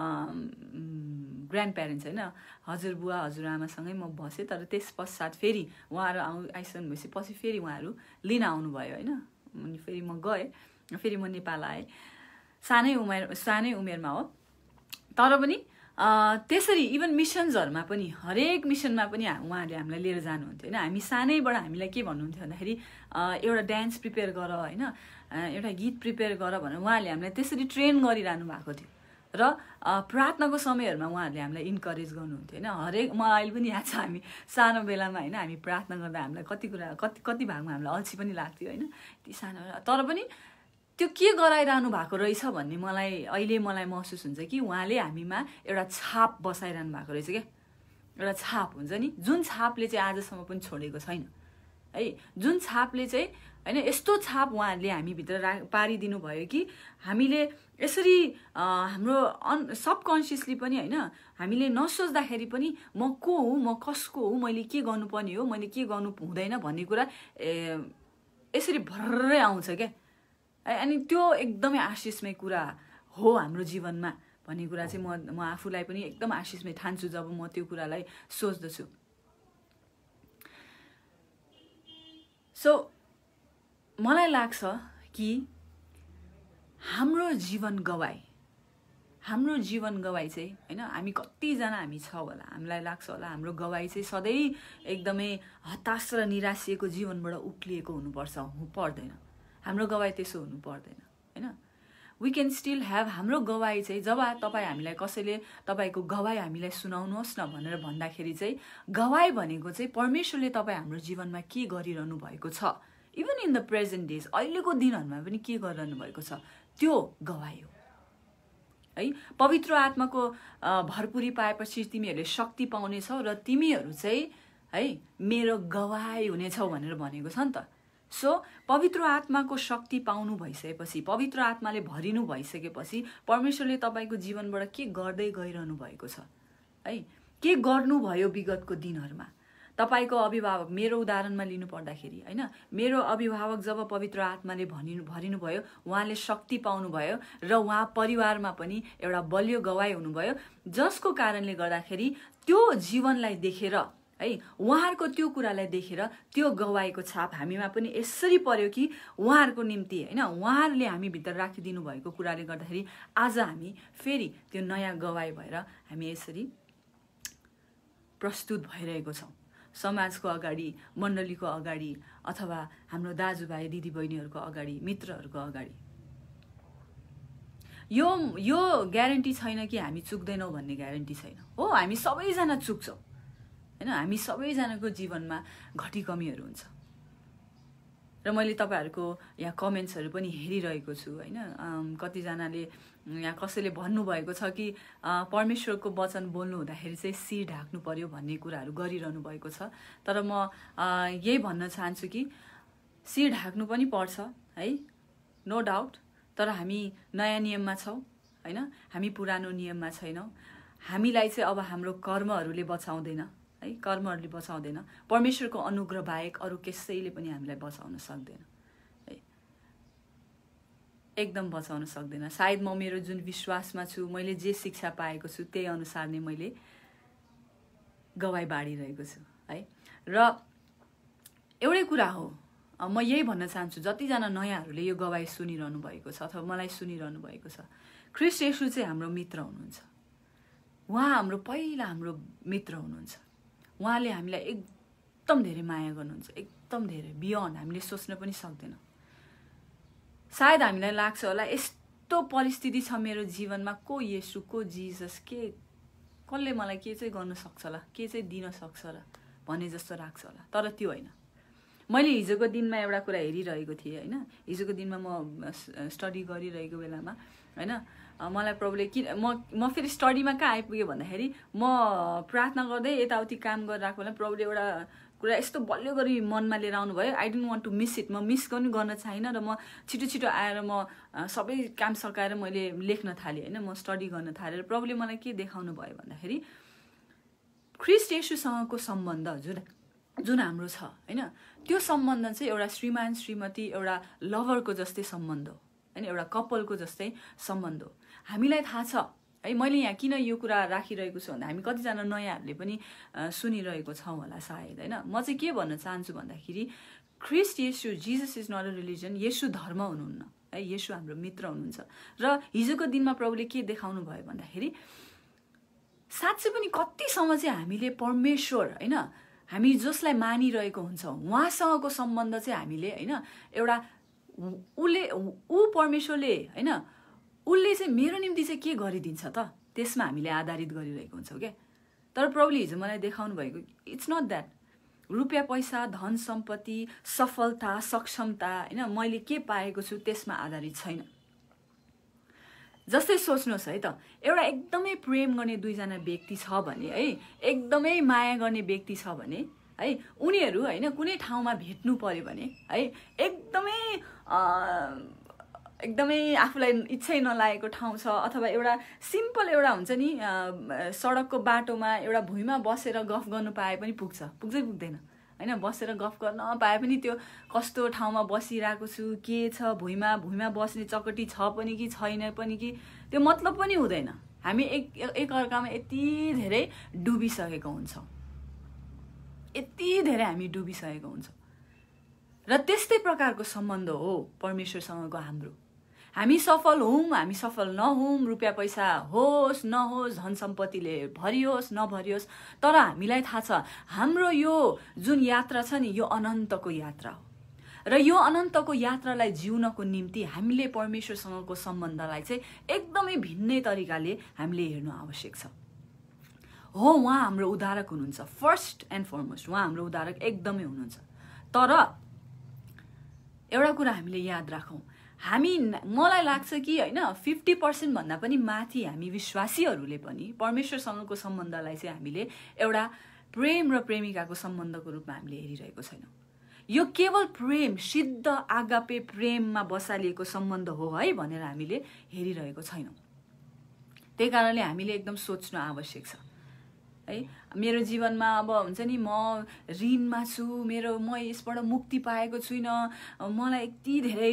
ग्रान्ड प्यारेन्ट्स हैन हजुरबुवा हजुरआमासँगै म बसेँ तर त्यस पश्चात फेरि उहाँहरू आउ आइसक्नु भएपछि पछि फेरि उहाँहरू लिन आउनुभयो हैन अनि फेरि म गएँ फेरि म नेपाल आएँ सानै उमेर सानै उमेरमा हो तर पनि त्यसरी इभन मिसन्सहरुमा पनि हरेक मिसनमा पनि उहाँहरूले हामीलाई लिएर जानुहुन्थ्यो हैन हामी सानैबाट हामीलाई के भन्नुहुन्थ्यो भन्दाखेरि एउटा डान्स प्रिपेयर गर हैन एउटा गीत प्रिपेयर गर भनेर उहाँहरूले हामीलाई त्यसरी ट्रेन गरिरहनु भएको थियो र प्रार्थनाको समयहरुमा उहाँहरूले हामीलाई इन्करेज गर्नुहुन्थ्यो हैन हरेक म अहिले पनि याद छ हामी सानो बेलामा हैन हामी प्रार्थना गर्दा हामीलाई कति कुरा कति कति भागमा हामीलाई अल्छी पनि लाग्थ्यो हैन ती सानो तर पनि त्यो के गराइरहनु भएको रहेछ भन्ने मलाई अहिले मलाई महसुस हुन्छ कि उहाँले हामीमा एउटा छाप बसाइरहनु भएको रहेछ के एउटा छाप हुन्छ नि जुन छापले चाहिँ आजसम्म पनि छोडेको छैन है जुन छापले चाहिँ हैन यस्तो छाप उहाँहरूले हामी भित्र पारिदिनु भयो कि हामीले यसरी हाम्रो सबकन्सियसली पनि हैन हामीले नसोच्दाखेरि पनि म को हुँ म कसको हुँ मैले के गर्नुपर्ने हो मैले के गर्नु हुँदैन भन्ने कुरा यसरी भर्रै आउँछ के अनि त्यो एकदमै आशिषमय कुरा हो हाम्रो जीवनमा भन्ने कुरा चाहिँ म म आफूलाई पनि एकदम आशिषमय ठान्छु जब म त्यो कुरालाई सोच्दछु सो मलाई लाग्छ कि हाम्रो जीवन गवाई हाम्रो जीवन गवाई चाहिँ हैन हामी कतिजना हामी छ होला हामीलाई लाग्छ होला हाम्रो गवाई चाहिँ सधैँ एकदमै हताश र निराशिएको जीवनबाट उक्लिएको हुनुपर्छ पर्दैन हाम्रो गवाई त्यसो हुनु पर्दैन हैन वी क्यान स्टिल ह्याभ हाम्रो गवाई चाहिँ जब तपाईँ हामीलाई कसैले तपाईँको गवाई हामीलाई सुनाउनुहोस् न भनेर भन्दाखेरि चाहिँ गवाई भनेको चाहिँ परमेश्वरले तपाईँ हाम्रो जीवनमा के गरिरहनु भएको छ even in the present days अहिलेको दिनहरूमा पनि के गरिरहनु भएको छ त्यो गवाई हो है पवित्र आत्माको भरपुरी पाएपछि तिमीहरूले शक्ति पाउनेछौ र तिमीहरू चाहिँ है मेरो गवाई हुनेछौ भनेर भनेको छ नि त सो पवित्र आत्माको शक्ति पाउनु भइसकेपछि पवित्र आत्माले भरिनु भइसकेपछि परमेश्वरले तपाईको जीवनबाट के गर्दै गइरहनु भएको छ है के गर्नुभयो विगतको दिनहरुमा तपाईको अभिभावक मेरो उदाहरणमा लिनु पर्दाखेरि हैन मेरो अभिभावक जब पवित्र आत्माले भनिनु भरिनु भयो उहाँले शक्ति पाउनु भयो र उहाँ परिवारमा पनि एउटा बलियो गवाई हुनुभयो जसको कारणले गर्दाखेरि त्यो जीवनलाई देखेर है उहाँहरुको त्यो कुरालाई देखेर त्यो गवाईको छाप हामीमा पनि यसरी पर्यो कि उहाँहरुको निम्ति हैन उहाँहरुले हामी भित्र राखिदिनु भएको कुराले गर्दाखेरि आज हामी फेरि त्यो नयाँ गवाई भएर हामी यसरी प्रस्तुत भइरहेको छौं समाजको अगाडि मण्डलीको अगाडि अथवा हाम्रो दाजुभाइ दिदीबहिनीहरुको अगाडि मित्रहरुको अगाडि यो यो ग्यारेन्टी छैन कि हामी चुक्दैनौं भन्ने ग्यारेन्टी छैन हो हामी सबैजना चुक्छौं हैन हामी सबैजनाको जीवनमा घटी कमीहरु हुन्छ र मैले तपाईहरुको यहाँ कमेन्ट्सहरु पनि हेरिरहेको छु हैन कति जनाले यहाँ कसैले भन्नु भएको छ कि परमेश्वरको वचन बोल्नु हुँदाखेरि चाहिँ शिर ढाक्नु पर्यो भन्ने कुराहरु गरिरहनु भएको छ तर म यही भन्न चाहन्छु कि शिर ढाक्नु पनि पर्छ है नो डाउट तर हामी नयाँ नियममा छौं हैन हामी पुरानो नियममा छैनौं हामीलाई चाहिँ अब हाम्रो कर्महरुले बचाउँदैन है कर्महरुले बचाउँदैन परमेश्वरको अनुग्रह बाहेक अरु कसैले पनि हामीलाई बचाउन सक्दैन है एकदम बचाउन सक्दैन सायद म मेरो जुन विश्वासमा छु मैले जे शिक्षा पाएको छु त्यही अनुसार नै मैले गवाई बाडिरहेको छु है र एउटै कुरा हो म यही भन्न चाहन्छु जतिजना नयाँहरूले यो गवाई सुनिरहनु भएको छ अथवा मलाई सुनिरहनु भएको छ, ख्रीष्ट येशू चाहिँ हाम्रो मित्र हुनुहुन्छ। उहाँ हाम्रो पहिला हाम्रो मित्र हुनुहुन्छ। उहाँले हामीलाई एकदम धेरै माया गर्नुहुन्छ, एकदम धेरै, बियोन्ड हामीले सोच्न पनि सक्दैनौँ। सायद हामीलाई लाग्छ होला यस्तो परिस्थिति छ मेरो जीवनमा, को येशू, को जिजस, के कसले मलाई के चाहिँ गर्न सक्छ होला, के चाहिँ दिन सक्छ होला भन्ने जस्तो लाग्छ होला। तर त्यो होइन। मैले हिजोको दिनमा एउटा कुरा हेरिरहेको थिएँ होइन, हिजोको दिनमा म स्टडी गरिरहेको बेलामा होइन, मलाई प्रभुले किन म म फेरि स्टडीमा कहाँ आइपुगेँ भन्दाखेरि म प्रार्थना गर्दै यताउति काम गरिरहेको बेला प्रभुले एउटा कुरा यस्तो बलियो गरी मनमा लिएर आउनुभयो। I don't want to miss it. म मिस गर्नु गर्न चाहिनँ र म छिटो छिटो आएर म सबै काम सकाएर मैले लेख्न थालेँ होइन, म स्टडी गर्न थालेँ। र प्रभुले मलाई के देखाउनु भयो भन्दाखेरि ख्रीष्ट येशूसँगको सम्बन्ध जुन जुन हाम्रो छ होइन, त्यो सम्बन्ध चाहिँ एउटा श्रीमान श्रीमती, एउटा लभरको जस्तै सम्बन्ध हो होइन, एउटा कपलको जस्तै सम्बन्ध हो। हामीलाई थाहा छ है, मैले यहाँ किन यो कुरा राखिरहेको छु भन्दा हामी कतिजना नयाँहरूले पनि सुनिरहेको छौँ होला सायद होइन। म चाहिँ के भन्न चाहन्छु भन्दाखेरि ख्रीष्ट येशू, Jesus is not a religion, येशू धर्म हुनुहुन्न है, येशू हाम्रो मित्र हुनुहुन्छ। र हिजोको दिनमा प्रभुले के देखाउनु भयो भन्दाखेरि साँच्चै पनि कतिसम्म चाहिँ हामीले परमेश्वर होइन, हामी जसलाई मानिरहेको हुन्छौँ उहाँसँगको सम्बन्ध चाहिँ हामीले होइन, एउटा उसले ऊ परमेश्वरले होइन, उसले चाहिँ मेरो निम्ति चाहिँ के गरिदिन्छ त, त्यसमा हामीले आधारित गरिरहेको हुन्छौँ क्या। तर प्रभुले हिजो मलाई देखाउनु भएको इट्स नट द्याट। रुपियाँ पैसा, धन सम्पत्ति, सफलता, सक्षमता होइन, मैले के पाएको छु त्यसमा आधारित छैन। जस्तै सोच्नुहोस् है त, एउटा एकदमै प्रेम गर्ने दुईजना व्यक्ति छ भने है, एकदमै माया गर्ने व्यक्ति छ भने है, उनीहरू होइन कुनै ठाउँमा भेट्नु पर्यो भने है, एकदमै एकदमै आफूलाई इच्छै नलागेको ठाउँ छ अथवा एउटा सिम्पल एउटा हुन्छ नि सडकको बाटोमा एउटा भुइँमा बसेर गफ गर्नु पाए पनि पुग्छ, पुग्दै पुग्दैन होइन, बसेर गफ गर्न पाए पनि त्यो कस्तो ठाउँमा बसिरहेको छु, के छ, भुइँमा भुइँमा बस्ने चकटी छ पनि कि छैन पनि कि त्यो मतलब पनि हुँदैन। हामी एक एकअर्कामा यति धेरै डुबिसकेको हुन्छौँ, यति धेरै हामी डुबिसकेको हुन्छौँ। र त्यस्तै प्रकारको सम्बन्ध हो परमेश्वरसँगको हाम्रो। हामी सफल हौँ, हामी सफल नहौँ, रुपियाँ पैसा होस् नहोस्, धन सम्पत्तिले भरियोस् नभरियोस्, तर हामीलाई थाहा छ हाम्रो यो जुन यात्रा छ नि यो अनन्तको यात्रा हो। र यो अनन्तको यात्रालाई जिउनको निम्ति हामीले परमेश्वरसँगको सम्बन्धलाई चाहिँ एकदमै भिन्नै तरिकाले हामीले हेर्नु आवश्यक छ। हो, उहाँ हाम्रो उद्धारक हुनुहुन्छ, फर्स्ट एन्ड फरमोस्ट उहाँ हाम्रो उद्धारक एकदमै हुनुहुन्छ। तर एउटा कुरा हामीले याद राखौँ, हामी मलाई लाग्छ कि होइन फिफ्टी पर्सेन्ट भन्दा पनि माथि हामी विश्वासीहरूले पनि परमेश्वरसँगको सम्बन्धलाई चाहिँ हामीले एउटा प्रेम र प्रेमिकाको सम्बन्धको रूपमा हामीले हेरिरहेको छैनौँ। यो केवल प्रेम, सिद्ध आगापे प्रेममा बसालिएको सम्बन्ध हो है भनेर हामीले हेरिरहेको छैनौँ। त्यही कारणले हामीले एकदम सोच्नु आवश्यक छ है। मेरो जीवनमा अब हुन्छ नि म ऋणमा छु, मेरो म यसबाट मुक्ति पाएको छुइनँ, मलाई यति धेरै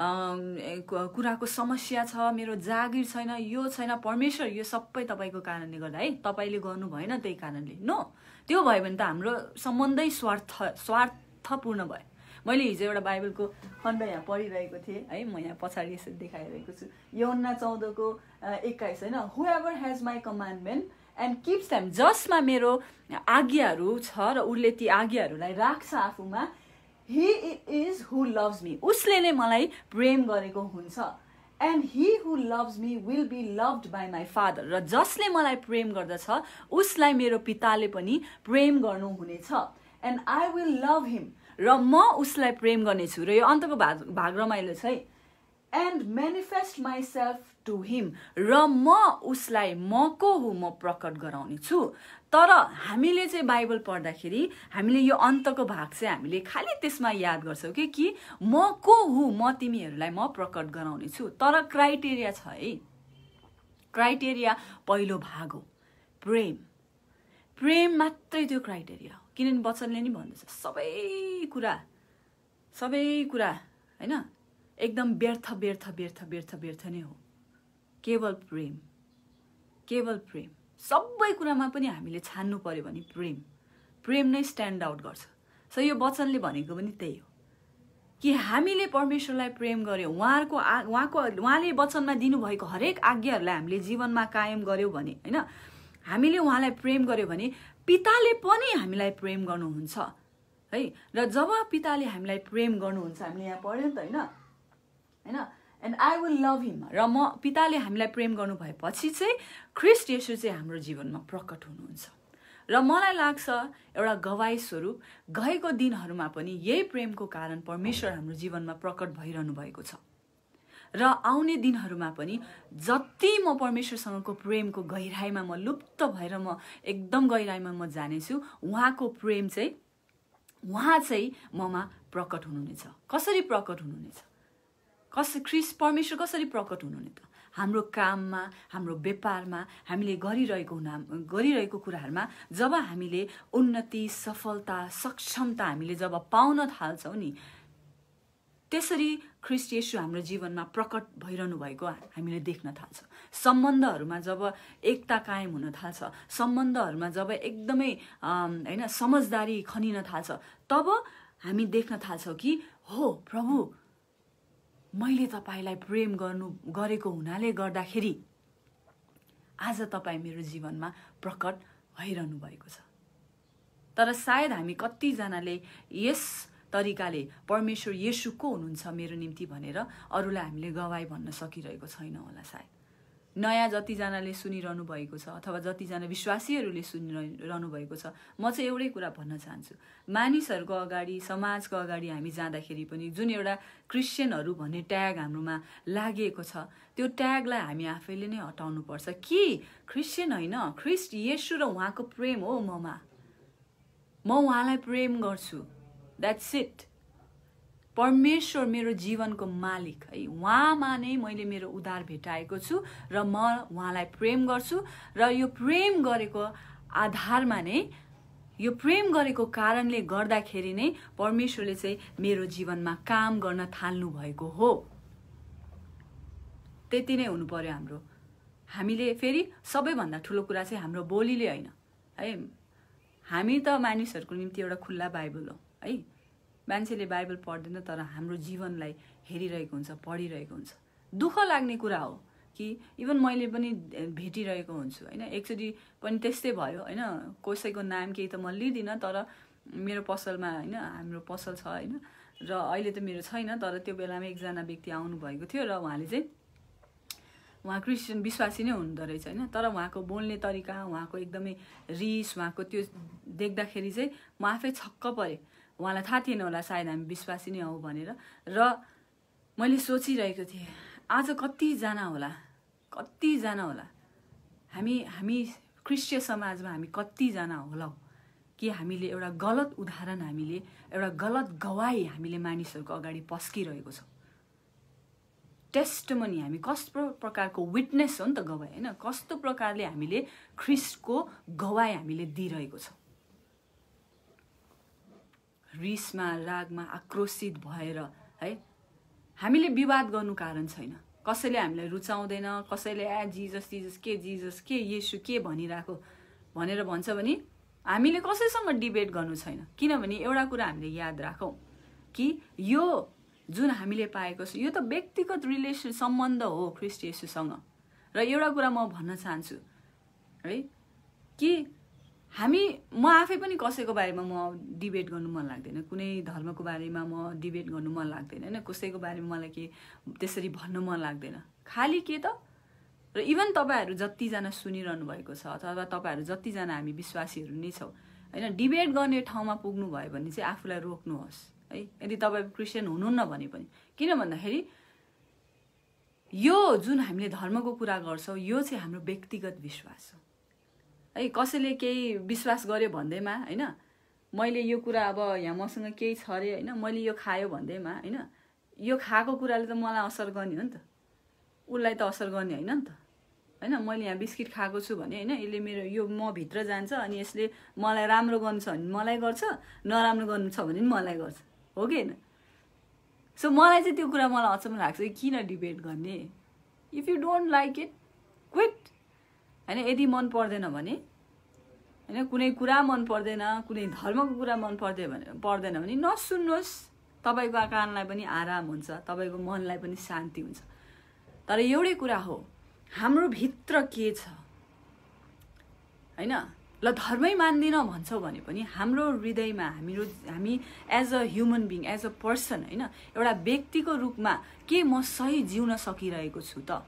कुराको समस्या छ, मेरो जागिर छैन, यो छैन, परमेश्वर यो सबै तपाईँको कारणले गर्दा है, तपाईँले गर्नु भएन त्यही कारणले। नो, त्यो भयो भने त हाम्रो सम्बन्धै स्वार्थ स्वार्थपूर्ण भयो। मैले हिजो एउटा बाइबलको खण्ड यहाँ पढिरहेको थिएँ है, म यहाँ पछाडि यसरी देखाइरहेको छु, यूहन्ना चौधको एक्काइस होइन, whoever has my commandment and keeps them, जसमा मेरो आज्ञाहरू छ र उसले ती आज्ञाहरूलाई राख्छ आफूमा, he is who loves me, उसले नै मलाई प्रेम गरेको हुन्छ। And he who loves me will be loved by my father, र जसले मलाई प्रेम गर्दछ उसलाई मेरो पिताले पनि प्रेम गर्नुहुनेछ। And I will love him, र म उसलाई प्रेम गर्नेछु। र यो अन्तको भाग भाग रमाइलो छ है। And manifest myself to him, र म उसलाई म को हुँ म प्रकट गराउने छु। तर हामीले चाहिँ बाइबल पढ्दाखेरि हामीले यो अन्तको भाग चाहिँ हामीले खालि त्यसमा याद गर्छौँ कि कि म को हुँ म तिमीहरूलाई म प्रकट गराउने छु। तर क्राइटेरिया छ है, क्राइटेरिया पहिलो भाग हो प्रेम। प्रेम मात्रै त्यो क्राइटेरिया हो, किनभने वचनले नि भन्दछ सबै कुरा सबै कुरा होइन एकदम व्यर्थ व्यर्थ व्यर्थ व्यर्थ व्यर्थ नै हो, केवल प्रेम, केवल प्रेम। सबै कुरामा पनि हामीले छान्नु पर्यो भने प्रेम, प्रेम नै स्ट्यान्ड आउट गर्छ। सो यो वचनले भनेको पनि त्यही हो कि हामीले परमेश्वरलाई प्रेम गर्यौं, उहाँको उहाँको उहाँले वचनमा दिनुभएको हरेक आज्ञाहरूलाई हामीले जीवनमा कायम गर्यौं भने, हैन, हामीले उहाँलाई प्रेम गर्यौं भने पिताले पनि हामीलाई प्रेम गर्नुहुन्छ है। र जब पिताले हामीलाई प्रेम गर्नुहुन्छ, हामीले यहाँ पढ्यौं त हैन, हैन, and I will love him, र म पिताले हामीलाई प्रेम गर्नु भएपछि चाहिँ ख्रीष्ट येशू चाहिँ हाम्रो जीवनमा प्रकट हुनुहुन्छ। र मलाई लाग्छ एउटा गवाई स्वरूप गएको दिनहरूमा पनि यही प्रेमको कारण परमेश्वर हाम्रो जीवनमा प्रकट भइरहनु भएको छ। र आउने दिनहरूमा पनि जति म परमेश्वरसँगको प्रेमको गहिराईमा म लुप्त भएर म एकदम गहिराईमा म जानेछु, उहाँको प्रेम चाहिँ उहाँ चाहिँ ममा प्रकट हुनुहुनेछ। कसरी प्रकट हुनुहुनेछ? कस ख्रीष्ट परमेश्वर कसरी प्रकट हुनुहुने त? हाम्रो काममा, हाम्रो व्यापारमा, हामीले गरिरहेको हुना गरिरहेको कुराहरूमा जब हामीले उन्नति, सफलता, सक्षमता हामीले जब पाउन थाल्छौँ नि, त्यसरी ख्रीष्ट येशू हाम्रो जीवनमा प्रकट भइरहनु भएको हामीले देख्न थाल्छौँ। सम्बन्धहरूमा जब एकता कायम हुन थाल्छ, सम्बन्धहरूमा जब एकदमै हैन समझदारी खनिन थाल्छ, तब हामी देख्न थाल्छौँ कि हो प्रभु, मैले तपाईलाई प्रेम गर्नु गरेको हुनाले गर्दाखेरि आज तपाईँ मेरो जीवनमा प्रकट भइरहनु भएको छ। तर सायद हामी कतिजनाले यस तरिकाले परमेश्वर येशू को हुनुहुन्छ मेरो निम्ति भनेर अरूलाई हामीले गवाई भन्न सकिरहेको छैन होला। सायद नयाँ जतिजनाले सुनिरहनु भएको छ अथवा जतिजना विश्वासीहरूले सुनिरहनु भएको छ, म चाहिँ एउटै कुरा भन्न चाहन्छु, मानिसहरूको अगाडि, समाजको अगाडि हामी जाँदाखेरि पनि जुन एउटा क्रिस्चियनहरू भन्ने ट्याग हाम्रोमा लागेको छ, त्यो ट्यागलाई हामी आफैले नै हटाउनुपर्छ कि क्रिस्चियन होइन, ख्रीष्ट येशू र उहाँको प्रेम हो ममा, म उहाँलाई प्रेम गर्छु, द्याट्स इट। परमेश्वर मेरो जीवनको मालिक है, उहाँमा नै मैले मेरो उद्धार भेटाएको छु र म उहाँलाई प्रेम गर्छु। र यो प्रेम गरेको आधारमा नै, यो प्रेम गरेको कारणले गर्दाखेरि नै परमेश्वरले चाहिँ मेरो जीवनमा काम गर्न थाल्नु भएको हो। त्यति नै हुनु पर्यो हाम्रो। हामीले फेरि सबैभन्दा ठुलो कुरा चाहिँ हाम्रो बोलीले होइन है, हामी त मानिसहरूको निम्ति एउटा खुल्ला बाइबल हो है। मान्छेले बाइबल पढ्दैन तर हाम्रो जीवनलाई हेरिरहेको हुन्छ, पढिरहेको हुन्छ। दुःख लाग्ने कुरा हो कि इभन मैले पनि भेटिरहेको हुन्छु हैन, एकचोटि पनि त्यस्तै भयो हैन, कसैको नाम केही त म लिदिनँ, तर मेरो पसलमा हैन, हाम्रो पसल छ हैन, र अहिले त मेरो छैन, तर त्यो बेलामा एकजना व्यक्ति आउनु भएको थियो र उहाँले चाहिँ उहाँ क्रिस्चियन विश्वासी नै हुनुहुँदो रहेछ हैन, तर उहाँको बोल्ने तरिका, उहाँको एकदमै रिस, उहाँको त्यो देख्दाखेरि चाहिँ म आफै छक्क परेँ। उहाँलाई थाहा थिएन होला सायद हामी विश्वासी नै हौ भनेर। र मैले सोचिरहेको थिएँ आज कतिजना होला, कतिजना होला हामी हामी क्रिस्चियन समाजमा हामी कतिजना होला कि हामीले एउटा गलत उदाहरण, हामीले एउटा गलत गवाई हामीले मानिसहरूको अगाडि पस्किरहेको छौँ। टेस्टमनी, हामी कस्तो प्रकारको विटनेस हो नि त गवाई हैन, कस्तो प्रकारले हामीले ख्रीष्टको गवाई हामीले दिइरहेको छौँ। रिसमा, रागमा, आक्रोशित भएर है हामीले विवाद गर्नु कारण छैन। कसैले हामीलाई रुचाउँदैन, कसैले ए जिजस जिजस के जिजस के येशू के भनिरहेको भनेर भन्छ भने हामीले कसैसँग डिबेट गर्नु छैन। किनभने एउटा कुरा हामीले याद राखौँ कि यो जुन हामीले पाएको छ यो त व्यक्तिगत रिलेसन सम्बन्ध हो ख्रीष्ट येशूसँग। र एउटा कुरा म भन्न चाहन्छु है कि हामी, म आफै पनि कसैको बारेमा म डिबेट गर्नु मन लाग्दैन, कुनै धर्मको बारेमा म डिबेट गर्नु मन लाग्दैन हैन, कसैको बारेमा मलाई के त्यसरी भन्नु मन लाग्दैन। खाली के त, र इभन तपाईहरू जतिजना सुनिरहनु भएको छ अथवा तपाईहरू जतिजना हामी विश्वासीहरू नै छौँ हैन, डिबेट गर्ने ठाउँमा पुग्नु भयो भने चाहिँ आफूलाई रोक्नुहोस् है, यदि तपाईँ क्रिस्चियन हुनुहुन्न भने पनि। किन भन्दाखेरि यो जुन हामीले धर्मको कुरा गर्छौँ यो चाहिँ हाम्रो व्यक्तिगत विश्वास हो है। कसैले केही विश्वास गर्यो भन्दैमा हैन, मैले यो कुरा अब यहाँ मसँग केही छ अरे हैन, मैले यो खायो भन्दैमा हैन, यो खाएको कुराले त मलाई असर गर्ने हो नि त, उसलाई त असर गर्ने होइन नि त हैन। मैले यहाँ बिस्किट खाएको छु भने हैन, यसले मेरो यो म भित्र जान्छ अनि यसले मलाई राम्रो गर्नु छ भने मलाई गर्छ, नराम्रो गर्नु छ भने मलाई गर्छ, हो कि हैन। सो मलाई चाहिँ त्यो कुरा मलाई अचम्म लाग्छ कि किन डिबेट गर्ने। If you don't like it quit हैन। यदि मन पर्दैन भने हैन, कुनै कुरा मन पर्दैन, कुनै धर्मको कुरा मन पर्दैन भने पर्दैन भने नसुन्नुहोस् तपाईको कानलाई पनि आराम हुन्छ, तपाईको मनलाई पनि शान्ति हुन्छ। तर एउटै कुरा हो, हाम्रो भित्र के छ हैन? ल धर्मै मान्दिन भन्छौ भने पनि हाम्रो हृदयमा हाम्रो हामी as a human being, as a person हैन, एउटा व्यक्तिको रूपमा के म सही जिउन सकिरहेको छु त?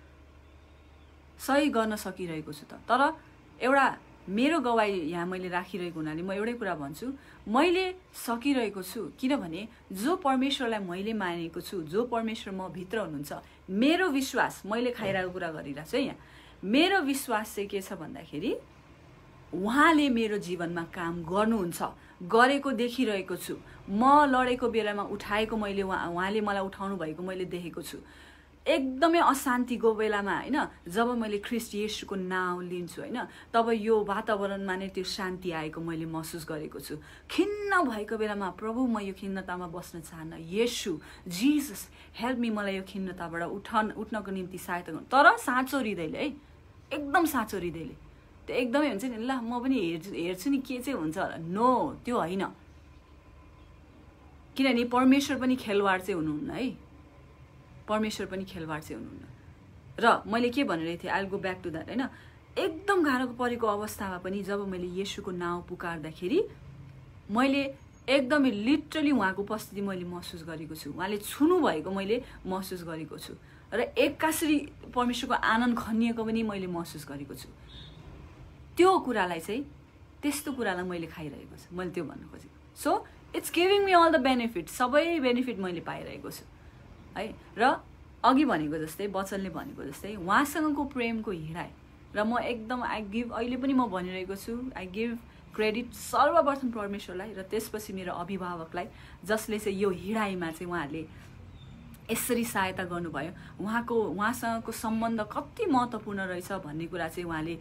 सही गर्न सकिरहेको छु त? तर एउटा मेरो गवाई यहाँ मैले राखिरहेको हुनाले म एउटै कुरा भन्छु, मैले सकिरहेको छु। किनभने जो परमेश्वरलाई मैले मानेको छु, जो परमेश्वर म भित्र हुनुहुन्छ, मेरो विश्वास, मैले खाइरहेको कुरा गरिरहेको छु यहाँ, मेरो विश्वास चाहिँ के छ भन्दाखेरि उहाँले मेरो जीवनमा काम गर्नुहुन्छ, गरेको देखिरहेको छु। म लडेको बेलामा उठाएको मैले उहाँ उहाँले मलाई उठाउनु भएको मैले देखेको छु। एकदमै अशान्तिको बेलामा हैन, जब मैले ख्रीष्ट येशूको नाम लिन्छु हैन, तब यो वातावरणमा नै त्यो शान्ति आएको मैले महसुस गरेको छु। खिन्न भएको बेलामा प्रभु म यो खिन्नतामा बस्न चाहन्न, येशू जीसस हेल्प मी, मलाई यो खिन्नताबाट उठन उठ्नको निम्ति सहायता गर्नु। तर साँचो हृदयले है, एकदम साँचो हृदयले, त्यो एकदमै हुन्छ नि, ल म पनि हेर्छु हेर्छु नि के चाहिँ हुन्छ होला। नो, त्यो होइन। किनभने परमेश्वर पनि खेलवाड चाहिँ हुनुहुन्न है, परमेश्वर पनि खेलवाड चाहिँ हुनुहुन्न। र मैले के भनिरहेको थिएँ, I will go back to that हैन। एकदम गाह्रो परेको अवस्थामा पनि जब मैले येशूको नाउँ पुकारदाखेरि मैले एकदमै लिटरली उहाँको उपस्थिति मैले महसुस गरेको छु, उहाँले छुनु भएको मैले महसुस गरेको छु, र एक्कासरी परमेश्वरको आनन्द खनिएको पनि मैले महसुस गरेको छु। त्यो कुरालाई चाहिँ, त्यस्तो कुरालाई मैले खाइरहेको छु, मैले त्यो भन्नु खोजेको। So it's giving me all the benefit, सबै बेनिफिट मैले पाइरहेको छु है। र अघि भनेको जस्तै, वचनले भनेको जस्तै उहाँसँगको प्रेमको हिँडाइ, र म एकदम आई गिभ, अहिले पनि म भनिरहेको छु, आई गिभ क्रेडिट सर्वप्रथम परमेश्वरलाई, र त्यसपछि मेरो अभिभावकलाई, जसले चाहिँ यो हिँडाइमा चाहिँ उहाँहरूले यसरी सहायता गर्नुभयो। उहाँको उहाँसँगको सम्बन्ध कति महत्त्वपूर्ण रहेछ भन्ने कुरा चाहिँ उहाँले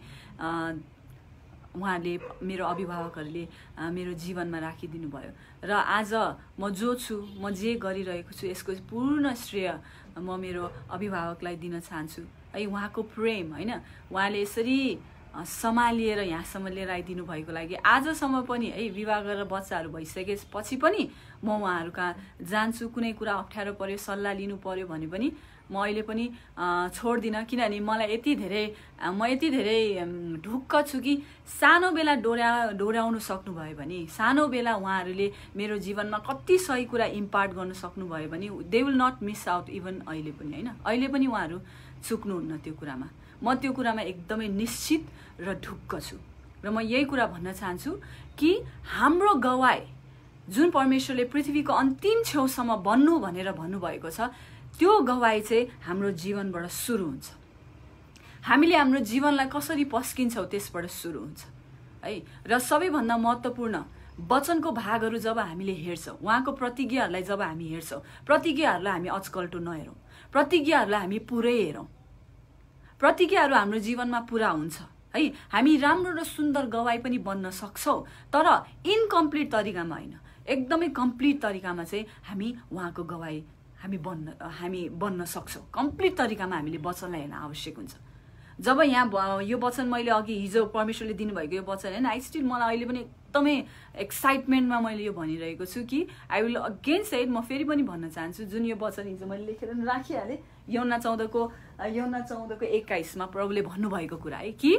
उहाँले मेरो अभिभावकहरूले मेरो जीवनमा राखिदिनु भयो। र आज म जो छु, म जे गरिरहेको छु, यसको पूर्ण श्रेय म मेरो अभिभावकलाई दिन चाहन्छु है। उहाँको प्रेम हैन, उहाँले यसरी सम्हालिएर यहाँसम्म लिएर आइदिनु भएको लागि आजसम्म पनि है, विवाह गरेर बच्चाहरू भइसकेपछि पनि म उहाँहरू कहाँ जान्छु, कुनै कुरा अप्ठ्यारो पर्यो, सल्लाह लिनु पर्यो भने पनि म अहिले पनि छोड्दिनँ। किनभने मलाई यति धेरै म यति धेरै ढुक्क छु कि सानो बेला डोर्या डोर्याउनु सक्नुभयो भने, सानो बेला उहाँहरूले मेरो जीवनमा कति सही कुरा इम्पार्ट गर्न सक्नुभयो भने they will not miss out even अहिले पनि हैन। अहिले पनि उहाँहरू चुक्नुहुन्न त्यो कुरामा, म त्यो कुरामा एकदमै निश्चित र ढुक्क छु। र म यही कुरा भन्न चाहन्छु कि हाम्रो गवाई जुन परमेश्वरले पृथ्वीको अन्तिम छेउसम्म बन्नु भनेर भन्नुभएको छ, त्यो गवाई चाहिँ हाम्रो जीवनबाट सुरु हुन्छ। हामीले हाम्रो जीवनलाई कसरी पस्किन्छौँ त्यसबाट सुरु हुन्छ है। र सबैभन्दा महत्त्वपूर्ण वचनको भागहरू जब हामीले हेर्छौँ, उहाँको प्रतिज्ञाहरूलाई जब हामी हेर्छौँ, प्रतिज्ञाहरूलाई हामी अचकल्टो नहेरौँ, प्रतिज्ञाहरूलाई हामी पुरै हेरौँ। प्रतिज्ञाहरू हाम्रो जीवनमा पुरा हुन्छ है। हामी राम्रो र सुन्दर गवाई पनि बन्न सक्छौँ, तर इनकम्प्लिट तरिकामा होइन, एकदमै कम्प्लिट तरिकामा चाहिँ हामी उहाँको गवाई हामी बन्न हामी बन्न सक्छौँ। कम्प्लिट तरिकामा हामीले वचनलाई हेर्न आवश्यक हुन्छ। जब यहाँ यो वचन मैले अघि हिजो परमेश्वरले दिनुभएको यो वचन होइन, आई स्टिल मलाई अहिले पनि एकदमै एक्साइटमेन्टमा मैले यो भनिरहेको छु कि I will again say it, म फेरि पनि भन्न चाहन्छु, जुन यो वचन हिजो मैले लेखेर राखिहालेँ, यौना चौधको यौना चौधको एक्काइसमा प्रभुले भन्नुभएको कुरा है कि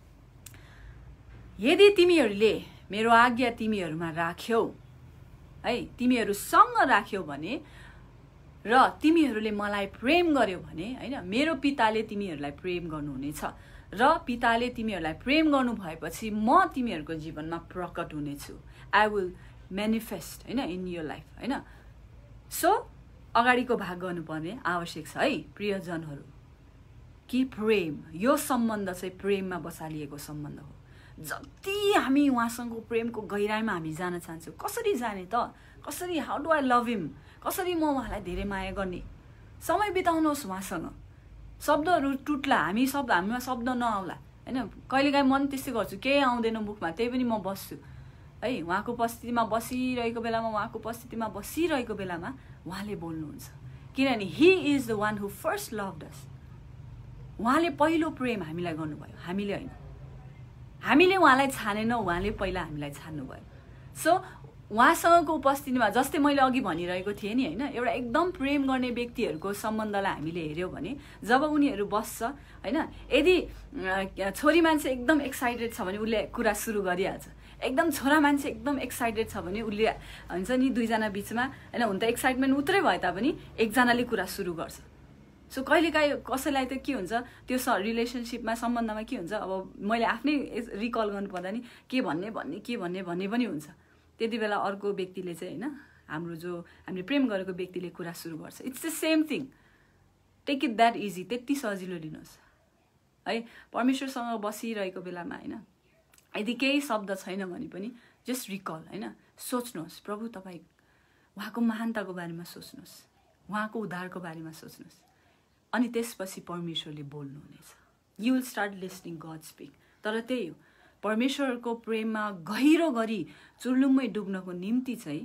यदि तिमीहरूले मेरो आज्ञा तिमीहरूमा राख्यौ है, तिमीहरूसँग राख्यौ भने, र तिमीहरूले मलाई प्रेम गर्यौ भने हैन, मेरो पिताले तिमीहरूलाई प्रेम गर्नुहुनेछ, र पिताले तिमीहरूलाई प्रेम गर्नु भएपछि म तिमीहरूको जीवनमा प्रकट हुनेछु। आई विल म्यानिफेस्ट हैन इन योर लाइफ हैन। सो अगाडिको भाग गर्नुपर्ने आवश्यक छ है प्रियजनहरू, कि प्रेम, यो सम्बन्ध चाहिँ प्रेममा बसालिएको सम्बन्ध हो। जति हामी उहाँसँगको प्रेमको गहिराइमा हामी जान चाहन्छौँ, कसरी जाने त, कसरी, how do I love him, कसरी म उहाँलाई धेरै माया गर्ने, समय बिताउनुहोस् उहाँसँग। शब्दहरू टुट्ला, हामी शब्द हामीमा शब्द नआउला होइन। कहिलेकाहीँ मन त्यस्तै गर्छु, केही आउँदैन मुखमा, त्यही पनि म बस्छु है। उहाँको उपस्थितिमा बसिरहेको बेलामा, उहाँको उपस्थितिमा बसिरहेको बेलामा उहाँले बोल्नुहुन्छ, किनभने he is the one who first loved us. उहाँले पहिलो प्रेम हामीलाई गर्नुभयो, हामीले होइन। हामीले उहाँलाई छानेनौँ, उहाँले पहिला हामीलाई छान्नुभयो। सो उहाँसँगको उपस्थितिमा जस्तै मैले अघि भनिरहेको थिएँ नि होइन, एउटा एकदम प्रेम गर्ने व्यक्तिहरूको सम्बन्धलाई हामीले हेऱ्यौँ भने जब उनीहरू बस्छ होइन, यदि छोरी मान्छे एकदम एक्साइटेड छ भने उसले कुरा सुरु गरिहाल्छ, एकदम छोरा मान्छे एकदम एक्साइटेड छ भने उसले हुन्छ नि दुईजना बिचमा होइन, हुन त एक्साइटमेन्ट उत्रै भए तापनि एकजनाले कुरा सुरु गर्छ। सो कहिलेकाहीँ कसैलाई त के हुन्छ त्यो रिलेसनसिपमा सम्बन्धमा के हुन्छ, अब मैले आफ्नै रिकल गर्नुपर्दा नि के भन्ने भन्ने के भन्ने भन्ने पनि हुन्छ। त्यति बेला अर्को व्यक्तिले चाहिँ होइन, हाम्रो जो हामीले प्रेम गरेको व्यक्तिले कुरा सुरु गर्छ। It's the same thing, take it that easy, त्यति सजिलो लिनुहोस् है। परमेश्वरसँग बसिरहेको बेलामा होइन, यदि केही शब्द छैन भने पनि जस्ट रिकल होइन, सोच्नुहोस् प्रभु तपाईँ उहाँको महानताको बारेमा सोच्नुहोस्, उहाँको उद्धारको बारेमा सोच्नुहोस्, अनि त्यसपछि परमेश्वरले बोल्नुहुनेछ। You will start listening God speak. तर त्यही हो, परमेश्वरको प्रेममा गहिरो गरी चुर्लुम्मै डुब्नको निम्ति चाहिँ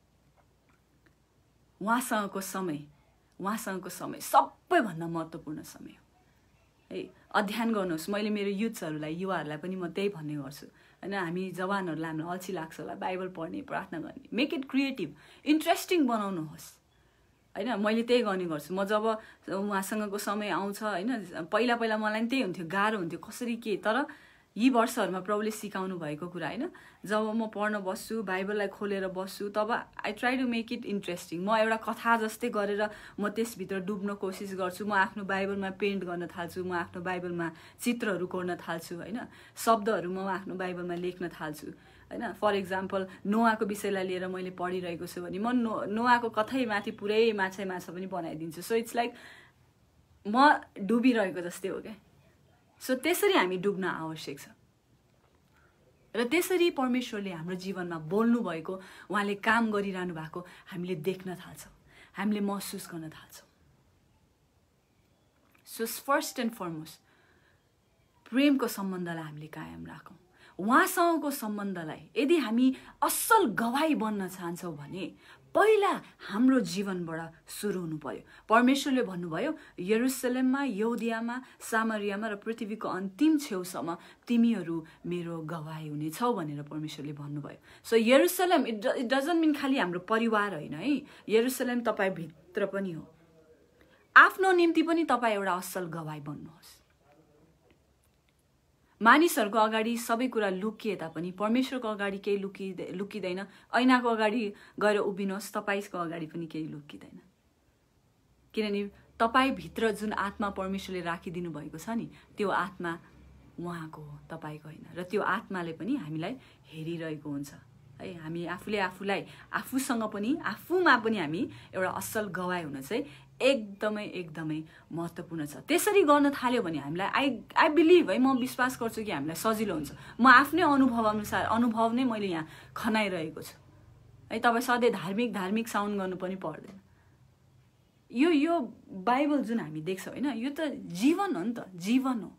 उहाँसँगको समय उहाँसँगको समय सबैभन्दा महत्त्वपूर्ण समय हो है। अध्ययन गर्नुहोस्, मैले मेरो युथ्सहरूलाई युवाहरूलाई पनि म त्यही भन्ने गर्छु होइन, हामी जवानहरूलाई हामीलाई अल्छी लाग्छ होला बाइबल पढ्ने प्रार्थना गर्ने, मेक इट क्रिएटिभ, इन्ट्रेस्टिङ बनाउनुहोस् होइन। मैले त्यही गर्ने गर्छु। म जब उहाँसँगको समय आउँछ होइन, पहिला पहिला मलाई पनि त्यही हुन्थ्यो, गाह्रो हुन्थ्यो कसरी के, तर यी वर्षहरूमा प्रभुले सिकाउनु भएको कुरा होइन, जब म पढ्न बस्छु बाइबललाई खोलेर बस्छु तब I try to make it interesting. म एउटा कथा जस्तै गरेर म त्यसभित्र डुब्न कोसिस गर्छु। म आफ्नो बाइबलमा पेन्ट गर्न थाल्छु, म आफ्नो बाइबलमा चित्रहरू कोर्न थाल्छु होइन, शब्दहरू म आफ्नो बाइबलमा लेख्न थाल्छु होइन। फर इक्जाम्पल नोआको विषयलाई लिएर मैले पढिरहेको छु भने म नो नोआको कथैमाथि पुरै माछै माछा पनि बनाइदिन्छु। सो इट्स लाइक म डुबिरहेको जस्तै हो क्या। सो त्यसरी हामी डुब्न आवश्यक छ र त्यसरी परमेश्वरले हाम्रो जीवनमा बोल्नु भएको, उहाँले काम गरिरहनु भएको हामीले देख्न थाल्छौँ, हामीले महसुस गर्न थाल्छौँ। सो फर्स्ट एन्ड फरमोस्ट प्रेमको सम्बन्धलाई हामीले कायम राखौँ। उहाँसँगको सम्बन्धलाई यदि हामी असल गवाई बन्न चाहन्छौँ भने पहिला हाम्रो जीवनबाट सुरु हुनु पर्यो। परमेश्वरले भन्नुभयो यरुसलेममा, यहुदियामा, सामरियामा र पृथ्वीको अन्तिम छेउसम्म तिमीहरू मेरो गवाई हुनेछौ भनेर परमेश्वरले भन्नुभयो। So Jerusalem it it doesn't mean खालि हाम्रो परिवार होइन है, यरुसलेम तपाईँ भित्र पनि हो। आफ्नो निम्ति पनि तपाईँ एउटा असल गवाई बन्नुहोस्। मानिसहरूको अगाडि सबै कुरा लुकिए तापनि परमेश्वरको अगाडि केही लुकि लुकिँदैन। ऐनाको अगाडि गएर उभिनुहोस्, तपाईँको अगाडि पनि केही लुकिँदैन, किनभने तपाईँभित्र जुन आत्मा परमेश्वरले राखिदिनु भएको छ नि त्यो आत्मा उहाँको हो, तपाईँको होइन। र त्यो आत्माले पनि हामीलाई हेरिरहेको हुन्छ है। हामी आफूले आफूलाई आफूसँग पनि आफूमा पनि हामी एउटा असल गवाई हुन चाहिँ एकदमै एकदमै महत्त्वपूर्ण छ। त्यसरी गर्न थाल्यो भने हामीलाई आई आई बिलिभ है, म विश्वास गर्छु कि हामीलाई सजिलो हुन्छ। म आफ्नै अनुभव अनुसार अनुभव नै मैले यहाँ खनाइरहेको छु है। तपाईँ सधैँ धार्मिक धार्मिक साउन्ड गर्नु पनि पर्दैन। यो यो बाइबल जुन हामी देख्छौँ होइन, यो त जीवन हो नि त, जीवन हो,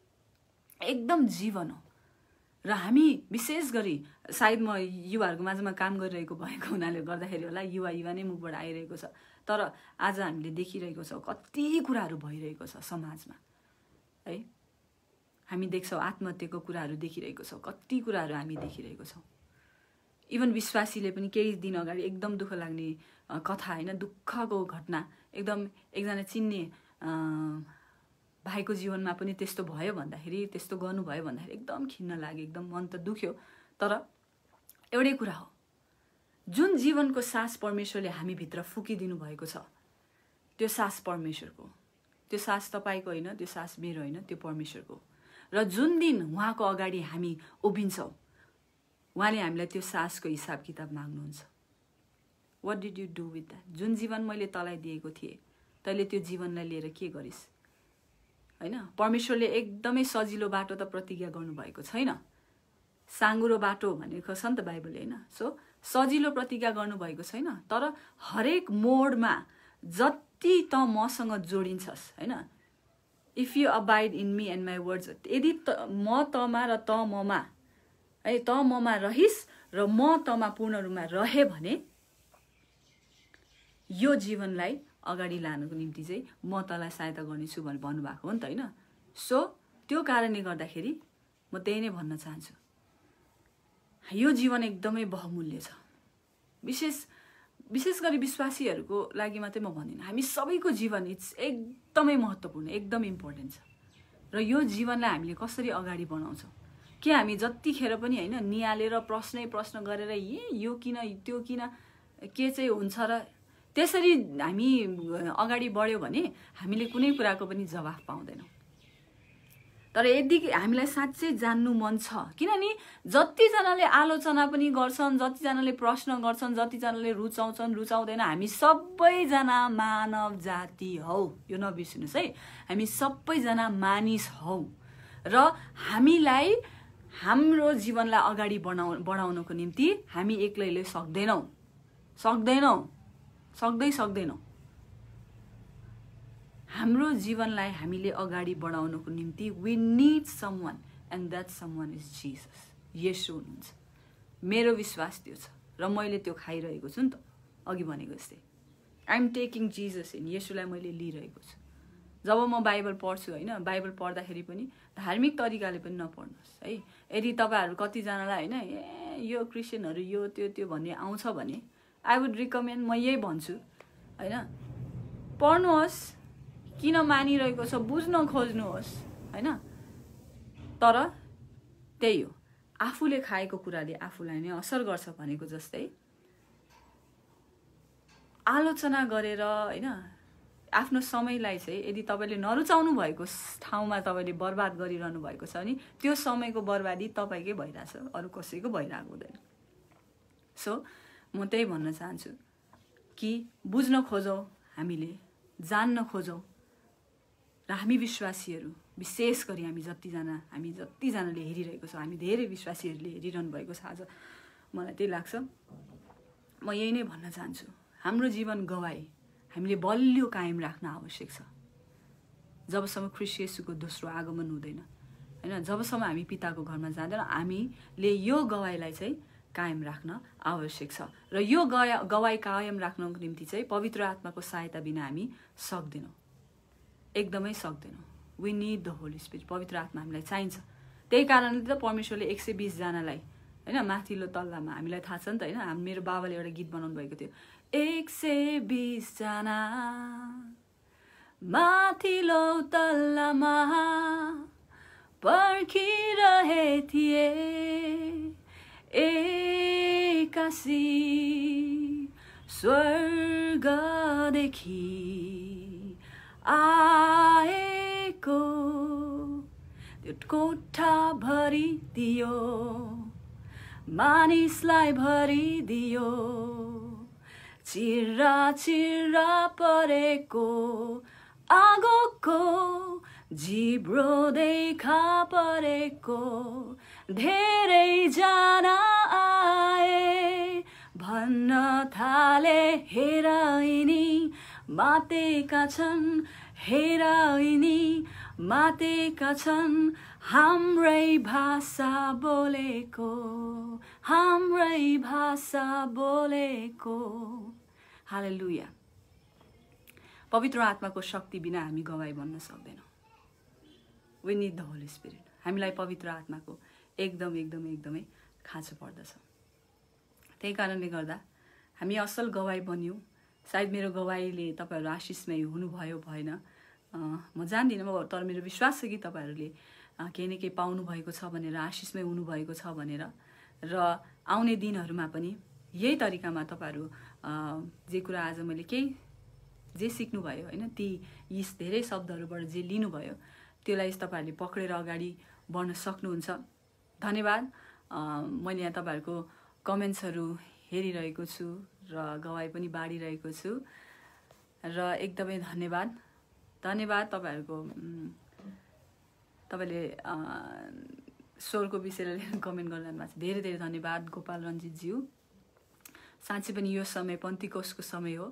एकदम जीवन हो। र हामी विशेष गरी सायद म युवाहरूको माझमा काम गरिरहेको भएको हुनाले गर्दाखेरि होला युवा युवा नै मुखबाट आइरहेको छ, तर आज हामीले देखिरहेको छौँ कति कुराहरू भइरहेको छ समाजमा है। हामी देख्छौँ आत्महत्याको कुराहरू देखिरहेको छौँ, कति कुराहरू हामी देखिरहेको छौँ। इभन विश्वासीले पनि केही दिन अगाडि एकदम दुःख लाग्ने कथा होइन, दुःखको घटना, एकदम एकजना चिन्ने भाइको जीवनमा पनि त्यस्तो भयो भन्दाखेरि, त्यस्तो गर्नुभयो भन्दाखेरि एकदम खिन्न लाग्यो, एकदम मन त दुख्यो। तर एउटै कुरा हो, जुन जीवनको सास परमेश्वरले हामीभित्र फुकिदिनु भएको छ त्यो सास परमेश्वरको, त्यो सास तपाईँको होइन, त्यो सास मेरो होइन, त्यो परमेश्वरको। र जुन दिन उहाँको अगाडि हामी उभिन्छौँ उहाँले हामीलाई त्यो सासको हिसाब किताब माग्नुहुन्छ। What did you do with that? जुन जीवन मैले तँलाई दिएको थिएँ तैँले त्यो जीवनलाई लिएर के गरिस् होइन। परमेश्वरले एकदमै सजिलो बाटो त प्रतिज्ञा गर्नुभएको छैन, साँगुरो बाटो भनेको छ नि त बाइबलले होइन। सो सजिलो प्रतिज्ञा गर्नुभएको छैन, तर हरेक मोडमा जति त मसँग जोडिन्छस् होइन, if you abide in me and my words, यदि त म तमा र त ममा है, त ममा रहिस् र म तमा पूर्ण रूपमा रहे भने यो जीवनलाई अगाडि लानुको निम्ति चाहिँ म तँलाई सहायता गर्नेछु भनेर भन्नुभएको हो नि त होइन। सो त्यो कारणले गर्दाखेरि म त्यही नै भन्न चाहन्छु, यो जीवन एकदमै बहुमूल्य छ विशेष विशेष गरी विश्वासीहरूको लागि मात्रै म भन्दिनँ, हामी सबैको जीवन इट्स एकदमै महत्त्वपूर्ण, एकदम इम्पोर्टेन्ट छ। र यो जीवनलाई हामीले कसरी अगाडि बढाउँछौँ, के हामी जतिखेर पनि होइन निहालेर प्रश्नै प्रश्न गरेर ए यो किन त्यो किन के चाहिँ हुन्छ र त्यसरी हामी अगाडि बढ्यो भने हामीले कुनै कुराको पनि जवाफ पाउँदैनौँ। तर यदि हामीलाई साँच्चै जान्नु मन छ, किनभने जतिजनाले आलोचना पनि गर्छन्, जतिजनाले प्रश्न गर्छन्, जतिजनाले रुचाउँछन् रुचाउँदैन, हामी सबैजना मानव जाति हौ, यो नबिर्सिनुहोस् है। हामी सबैजना मानिस हौ र हामीलाई हाम्रो जीवनलाई अगाडि बढाउ बढाउनको निम्ति हामी एक्लैले सक्दैनौँ सक्दैनौँ सक्दै सक्दैनौँ हाम्रो जीवनलाई हामीले अगाडि बढाउनको निम्ति we need someone and that someone is Jesus. येशू हुनुहुन्छ। मेरो विश्वास त्यो छ र मैले त्यो खाइरहेको छु नि त, अघि भनेको जस्तै I am taking Jesus in. येशूलाई मैले लिइरहेको छु। जब म बाइबल पढ्छु होइन, बाइबल पढ्दाखेरि पनि धार्मिक तरिकाले पनि नपढ्नुहोस् है। यदि तपाईँहरू कतिजनालाई होइन ए यो क्रिस्चियनहरू यो त्यो त्यो भन्ने आउँछ भने आई वुड रिकमेन्ड, म यही भन्छु होइन, पढ्नुहोस्, किन मानिरहेको छ बुझ्न खोज्नुहोस् होइन। तर त्यही हो, आफूले खाएको कुराले आफूलाई नै असर गर्छ भनेको जस्तै आलोचना गरेर होइन आफ्नो समयलाई चाहिँ यदि तपाईँले नरुचाउनु भएको ठाउँमा तपाईँले बर्बाद गरिरहनु भएको छ भने त्यो समयको बर्बादी तपाईँकै भइरहेछ, अरू कसैको भइरहेको हुँदैन। सो म त्यही भन्न चाहन्छु कि बुझ्न खोजौँ, हामीले जान्न खोजौँ र हामी विश्वासीहरू विशेष गरी हामी जतिजना हामी जतिजनाले हेरिरहेको छ, हामी धेरै विश्वासीहरूले हेरिरहनु भएको छ आज, मलाई त्यही लाग्छ। म यही नै भन्न चाहन्छु, हाम्रो जीवन गवाई हामीले बलियो कायम राख्न आवश्यक छ। जबसम्म ख्रीष्ट येशूको दोस्रो आगमन हुँदैन होइन, जबसम्म हामी पिताको घरमा जाँदैन, हामीले यो गवाईलाई चाहिँ कायम राख्न आवश्यक छ। र यो गया गवाई कायम राख्नको निम्ति चाहिँ पवित्र आत्माको सहायता बिना हामी सक्दैनौँ, एकदमै सक्दैनौँ। We need the Holy Spirit. पवित्र आत्मा हामीलाई चाहिन्छ। त्यही कारणले त परमेश्वरले एक सय बिसजनालाई होइन माथिल्लो तल्लामा, हामीलाई थाहा छ नि त होइन, मेरो बाबाले एउटा गीत बनाउनु भएको थियो, एक सय बिसजना माथिल्लो तल्लामा पर्खिरहे थिए, एक्कासी स्वर्गदेखि आएको त्यो कोठा भरिदियो, मानिसलाई भरिदियो, चिरा चिरा परेको आगोको जिब्रो देखा परेको धेरैजना आए, भन्न थाले हेराइनी मातेका छन्, हेराइनी मातेका छन्, हाम्रै भाषा बोलेको, हाम्रै भाषा बोलेको। हालेलुया। पवित्र आत्माको शक्ति बिना हामी गवाई बन्न सक्दैनौँ। We need the Holy Spirit. हामीलाई पवित्र आत्माको एकदम एकदम एकदमै खाँचो पर्दछ। त्यही कारणले गर्दा हामी असल गवाई बन्यौँ। सायद मेरो गवाईले तपाईँहरू आशिषमय हुनुभयो भएन म जान्दिनँ, तर मेरो विश्वास छ कि तपाईँहरूले केही न केही पाउनु भएको छ भनेर, आशिषमय हुनुभएको छ भनेर। र आउने दिनहरूमा पनि यही तरिकामा तपाईँहरू जे कुरा आज मैले केही जे सिक्नुभयो होइन, ती यी धेरै शब्दहरूबाट जे लिनुभयो त्यसलाई तपाईँहरूले पक्रेर अगाडि बढ्न सक्नुहुन्छ। धन्यवाद। मैले यहाँ तपाईँहरूको कमेन्ट्सहरू हेरिरहेको छु र गवाई पनि बाँडिरहेको छु र एकदमै धन्यवाद धन्यवाद तपाईँहरूको। तपाईँले स्वरको विषयलाई लिएर कमेन्ट गरिरहनु भएको छ, धेरै धेरै धन्यवाद गोपाल रञ्जितज्यू। साँच्चै पनि यो समय पन्तिकोसको समय हो।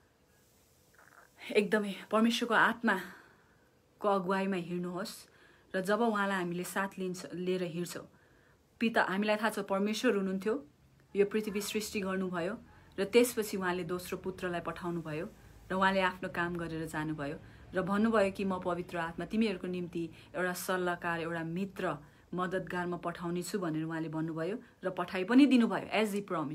एकदमै परमेश्वरको आत्माको अगुवाईमा हिँड्नुहोस् र जब उहाँलाई हामीले साथ लिन्छ लिएर हिँड्छौँ, पिता हामीलाई थाहा छ परमेश्वर हुनुहुन्थ्यो, यो पृथ्वी सृष्टि गर्नुभयो र त्यसपछि उहाँले दोस्रो पुत्रलाई पठाउनु भयो र उहाँले आफ्नो काम गरेर जानुभयो र भन्नुभयो कि म पवित्र आत्मा तिमीहरूको निम्ति एउटा सल्लाहकार, एउटा मित्र, मद्दतगार म पठाउने छु भनेर उहाँले भन्नुभयो र पठाइ पनि दिनुभयो एज हि प्रमिस्ड।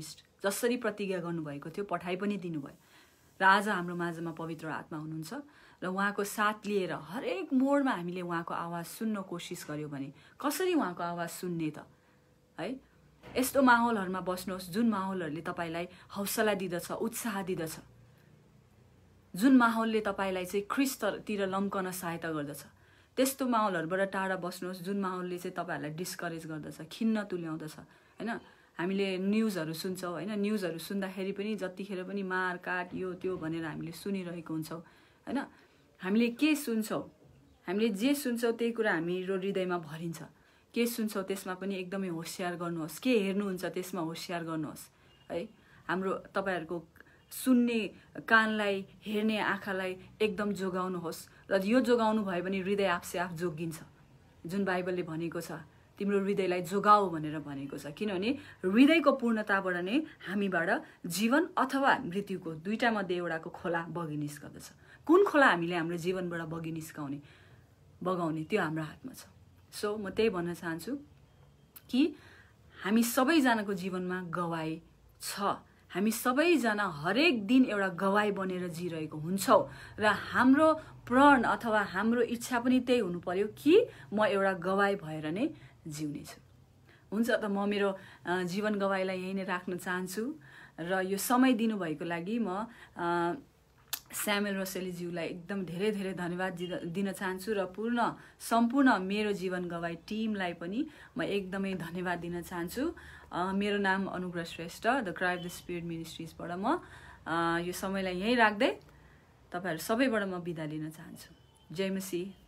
जसरी प्रतिज्ञा गर्नुभएको थियो पठाइ पनि दिनुभयो। र आज हाम्रो माझमा पवित्र आत्मा हुनुहुन्छ र उहाँको साथ लिएर हरेक मोडमा हामीले उहाँको आवाज सुन्न कोसिस गर्यो भने कसरी उहाँको आवाज सुन्ने त है। यस्तो माहौलहरूमा बस्नुहोस् जुन माहौलहरूले तपाईँलाई हौसला दिदछ, उत्साह दिदछ, जुन माहौलले तपाईँलाई चाहिँ ख्रीष्टतिर लम्कन सहायता गर्दछ। त्यस्तो माहौलहरूबाट टाढा बस्नुहोस् जुन माहौलले चाहिँ तपाईँहरूलाई डिस्करेज गर्दछ, खिन्न तुल्याउँदछ हैन। हामीले न्युजहरू सुन्छौँ हैन, न्युजहरू सुन्दाखेरि पनि जतिखेर पनि मार काट यो त्यो भनेर हामीले सुनिरहेको हुन्छौँ हैन। हामीले के सुन्छौँ, हामीले जे सुन्छौँ त्यही कुरा हाम्रो हृदयमा भरिन्छ। के सुन्छौँ त्यसमा पनि एकदमै होसियार गर्नुहोस्, के हेर्नुहुन्छ त्यसमा होसियार गर्नुहोस् है। हाम्रो तपाईँहरूको सुन्ने कानलाई, हेर्ने आँखालाई एकदम जोगाउनुहोस् र यो जोगाउनु भयो भने हृदय आफसे आफ जोगिन्छ। जुन बाइबलले भनेको छ तिम्रो हृदयलाई जोगाऊ भनेर भनेको छ, किनभने हृदयको पूर्णताबाट नै हामीबाट जीवन अथवा मृत्युको दुईटा मध्ये एउटाको खोला बगी निस्कदछ। कुन खोला हामीले हाम्रो जीवनबाट बगी निस्काउने बगाउने त्यो हाम्रो हातमा छ। सो म त्यही भन्न चाहन्छु कि हामी सबैजनाको जीवनमा गवाई छ। हामी सबैजना हरेक दिन एउटा गवाई बनेर जिरहेको हुन्छौँ र हाम्रो प्रण अथवा हाम्रो इच्छा पनि त्यही हुनु पर्यो कि म एउटा गवाई भएर नै जिउने छु। हुन्छ त म मेरो जीवन गवाईलाई यही नै राख्न चाहन्छु र यो समय दिनुभएको लागि म स्यामुएल रसेलीज्यूलाई एकदम धेरै धेरै धन्यवाद दिन चाहन्छु र पूर्ण सम्पूर्ण मेरो जीवन गवाई टिमलाई पनि म एकदमै धन्यवाद दिन चाहन्छु। मेरो नाम Anugraha Shrestha, the cry of the spirit मिनिस्ट्रिजबाट म यो समयलाई यहीँ राख्दै तपाईँहरू सबैबाट म बिदा लिन चाहन्छु। जय मसीह।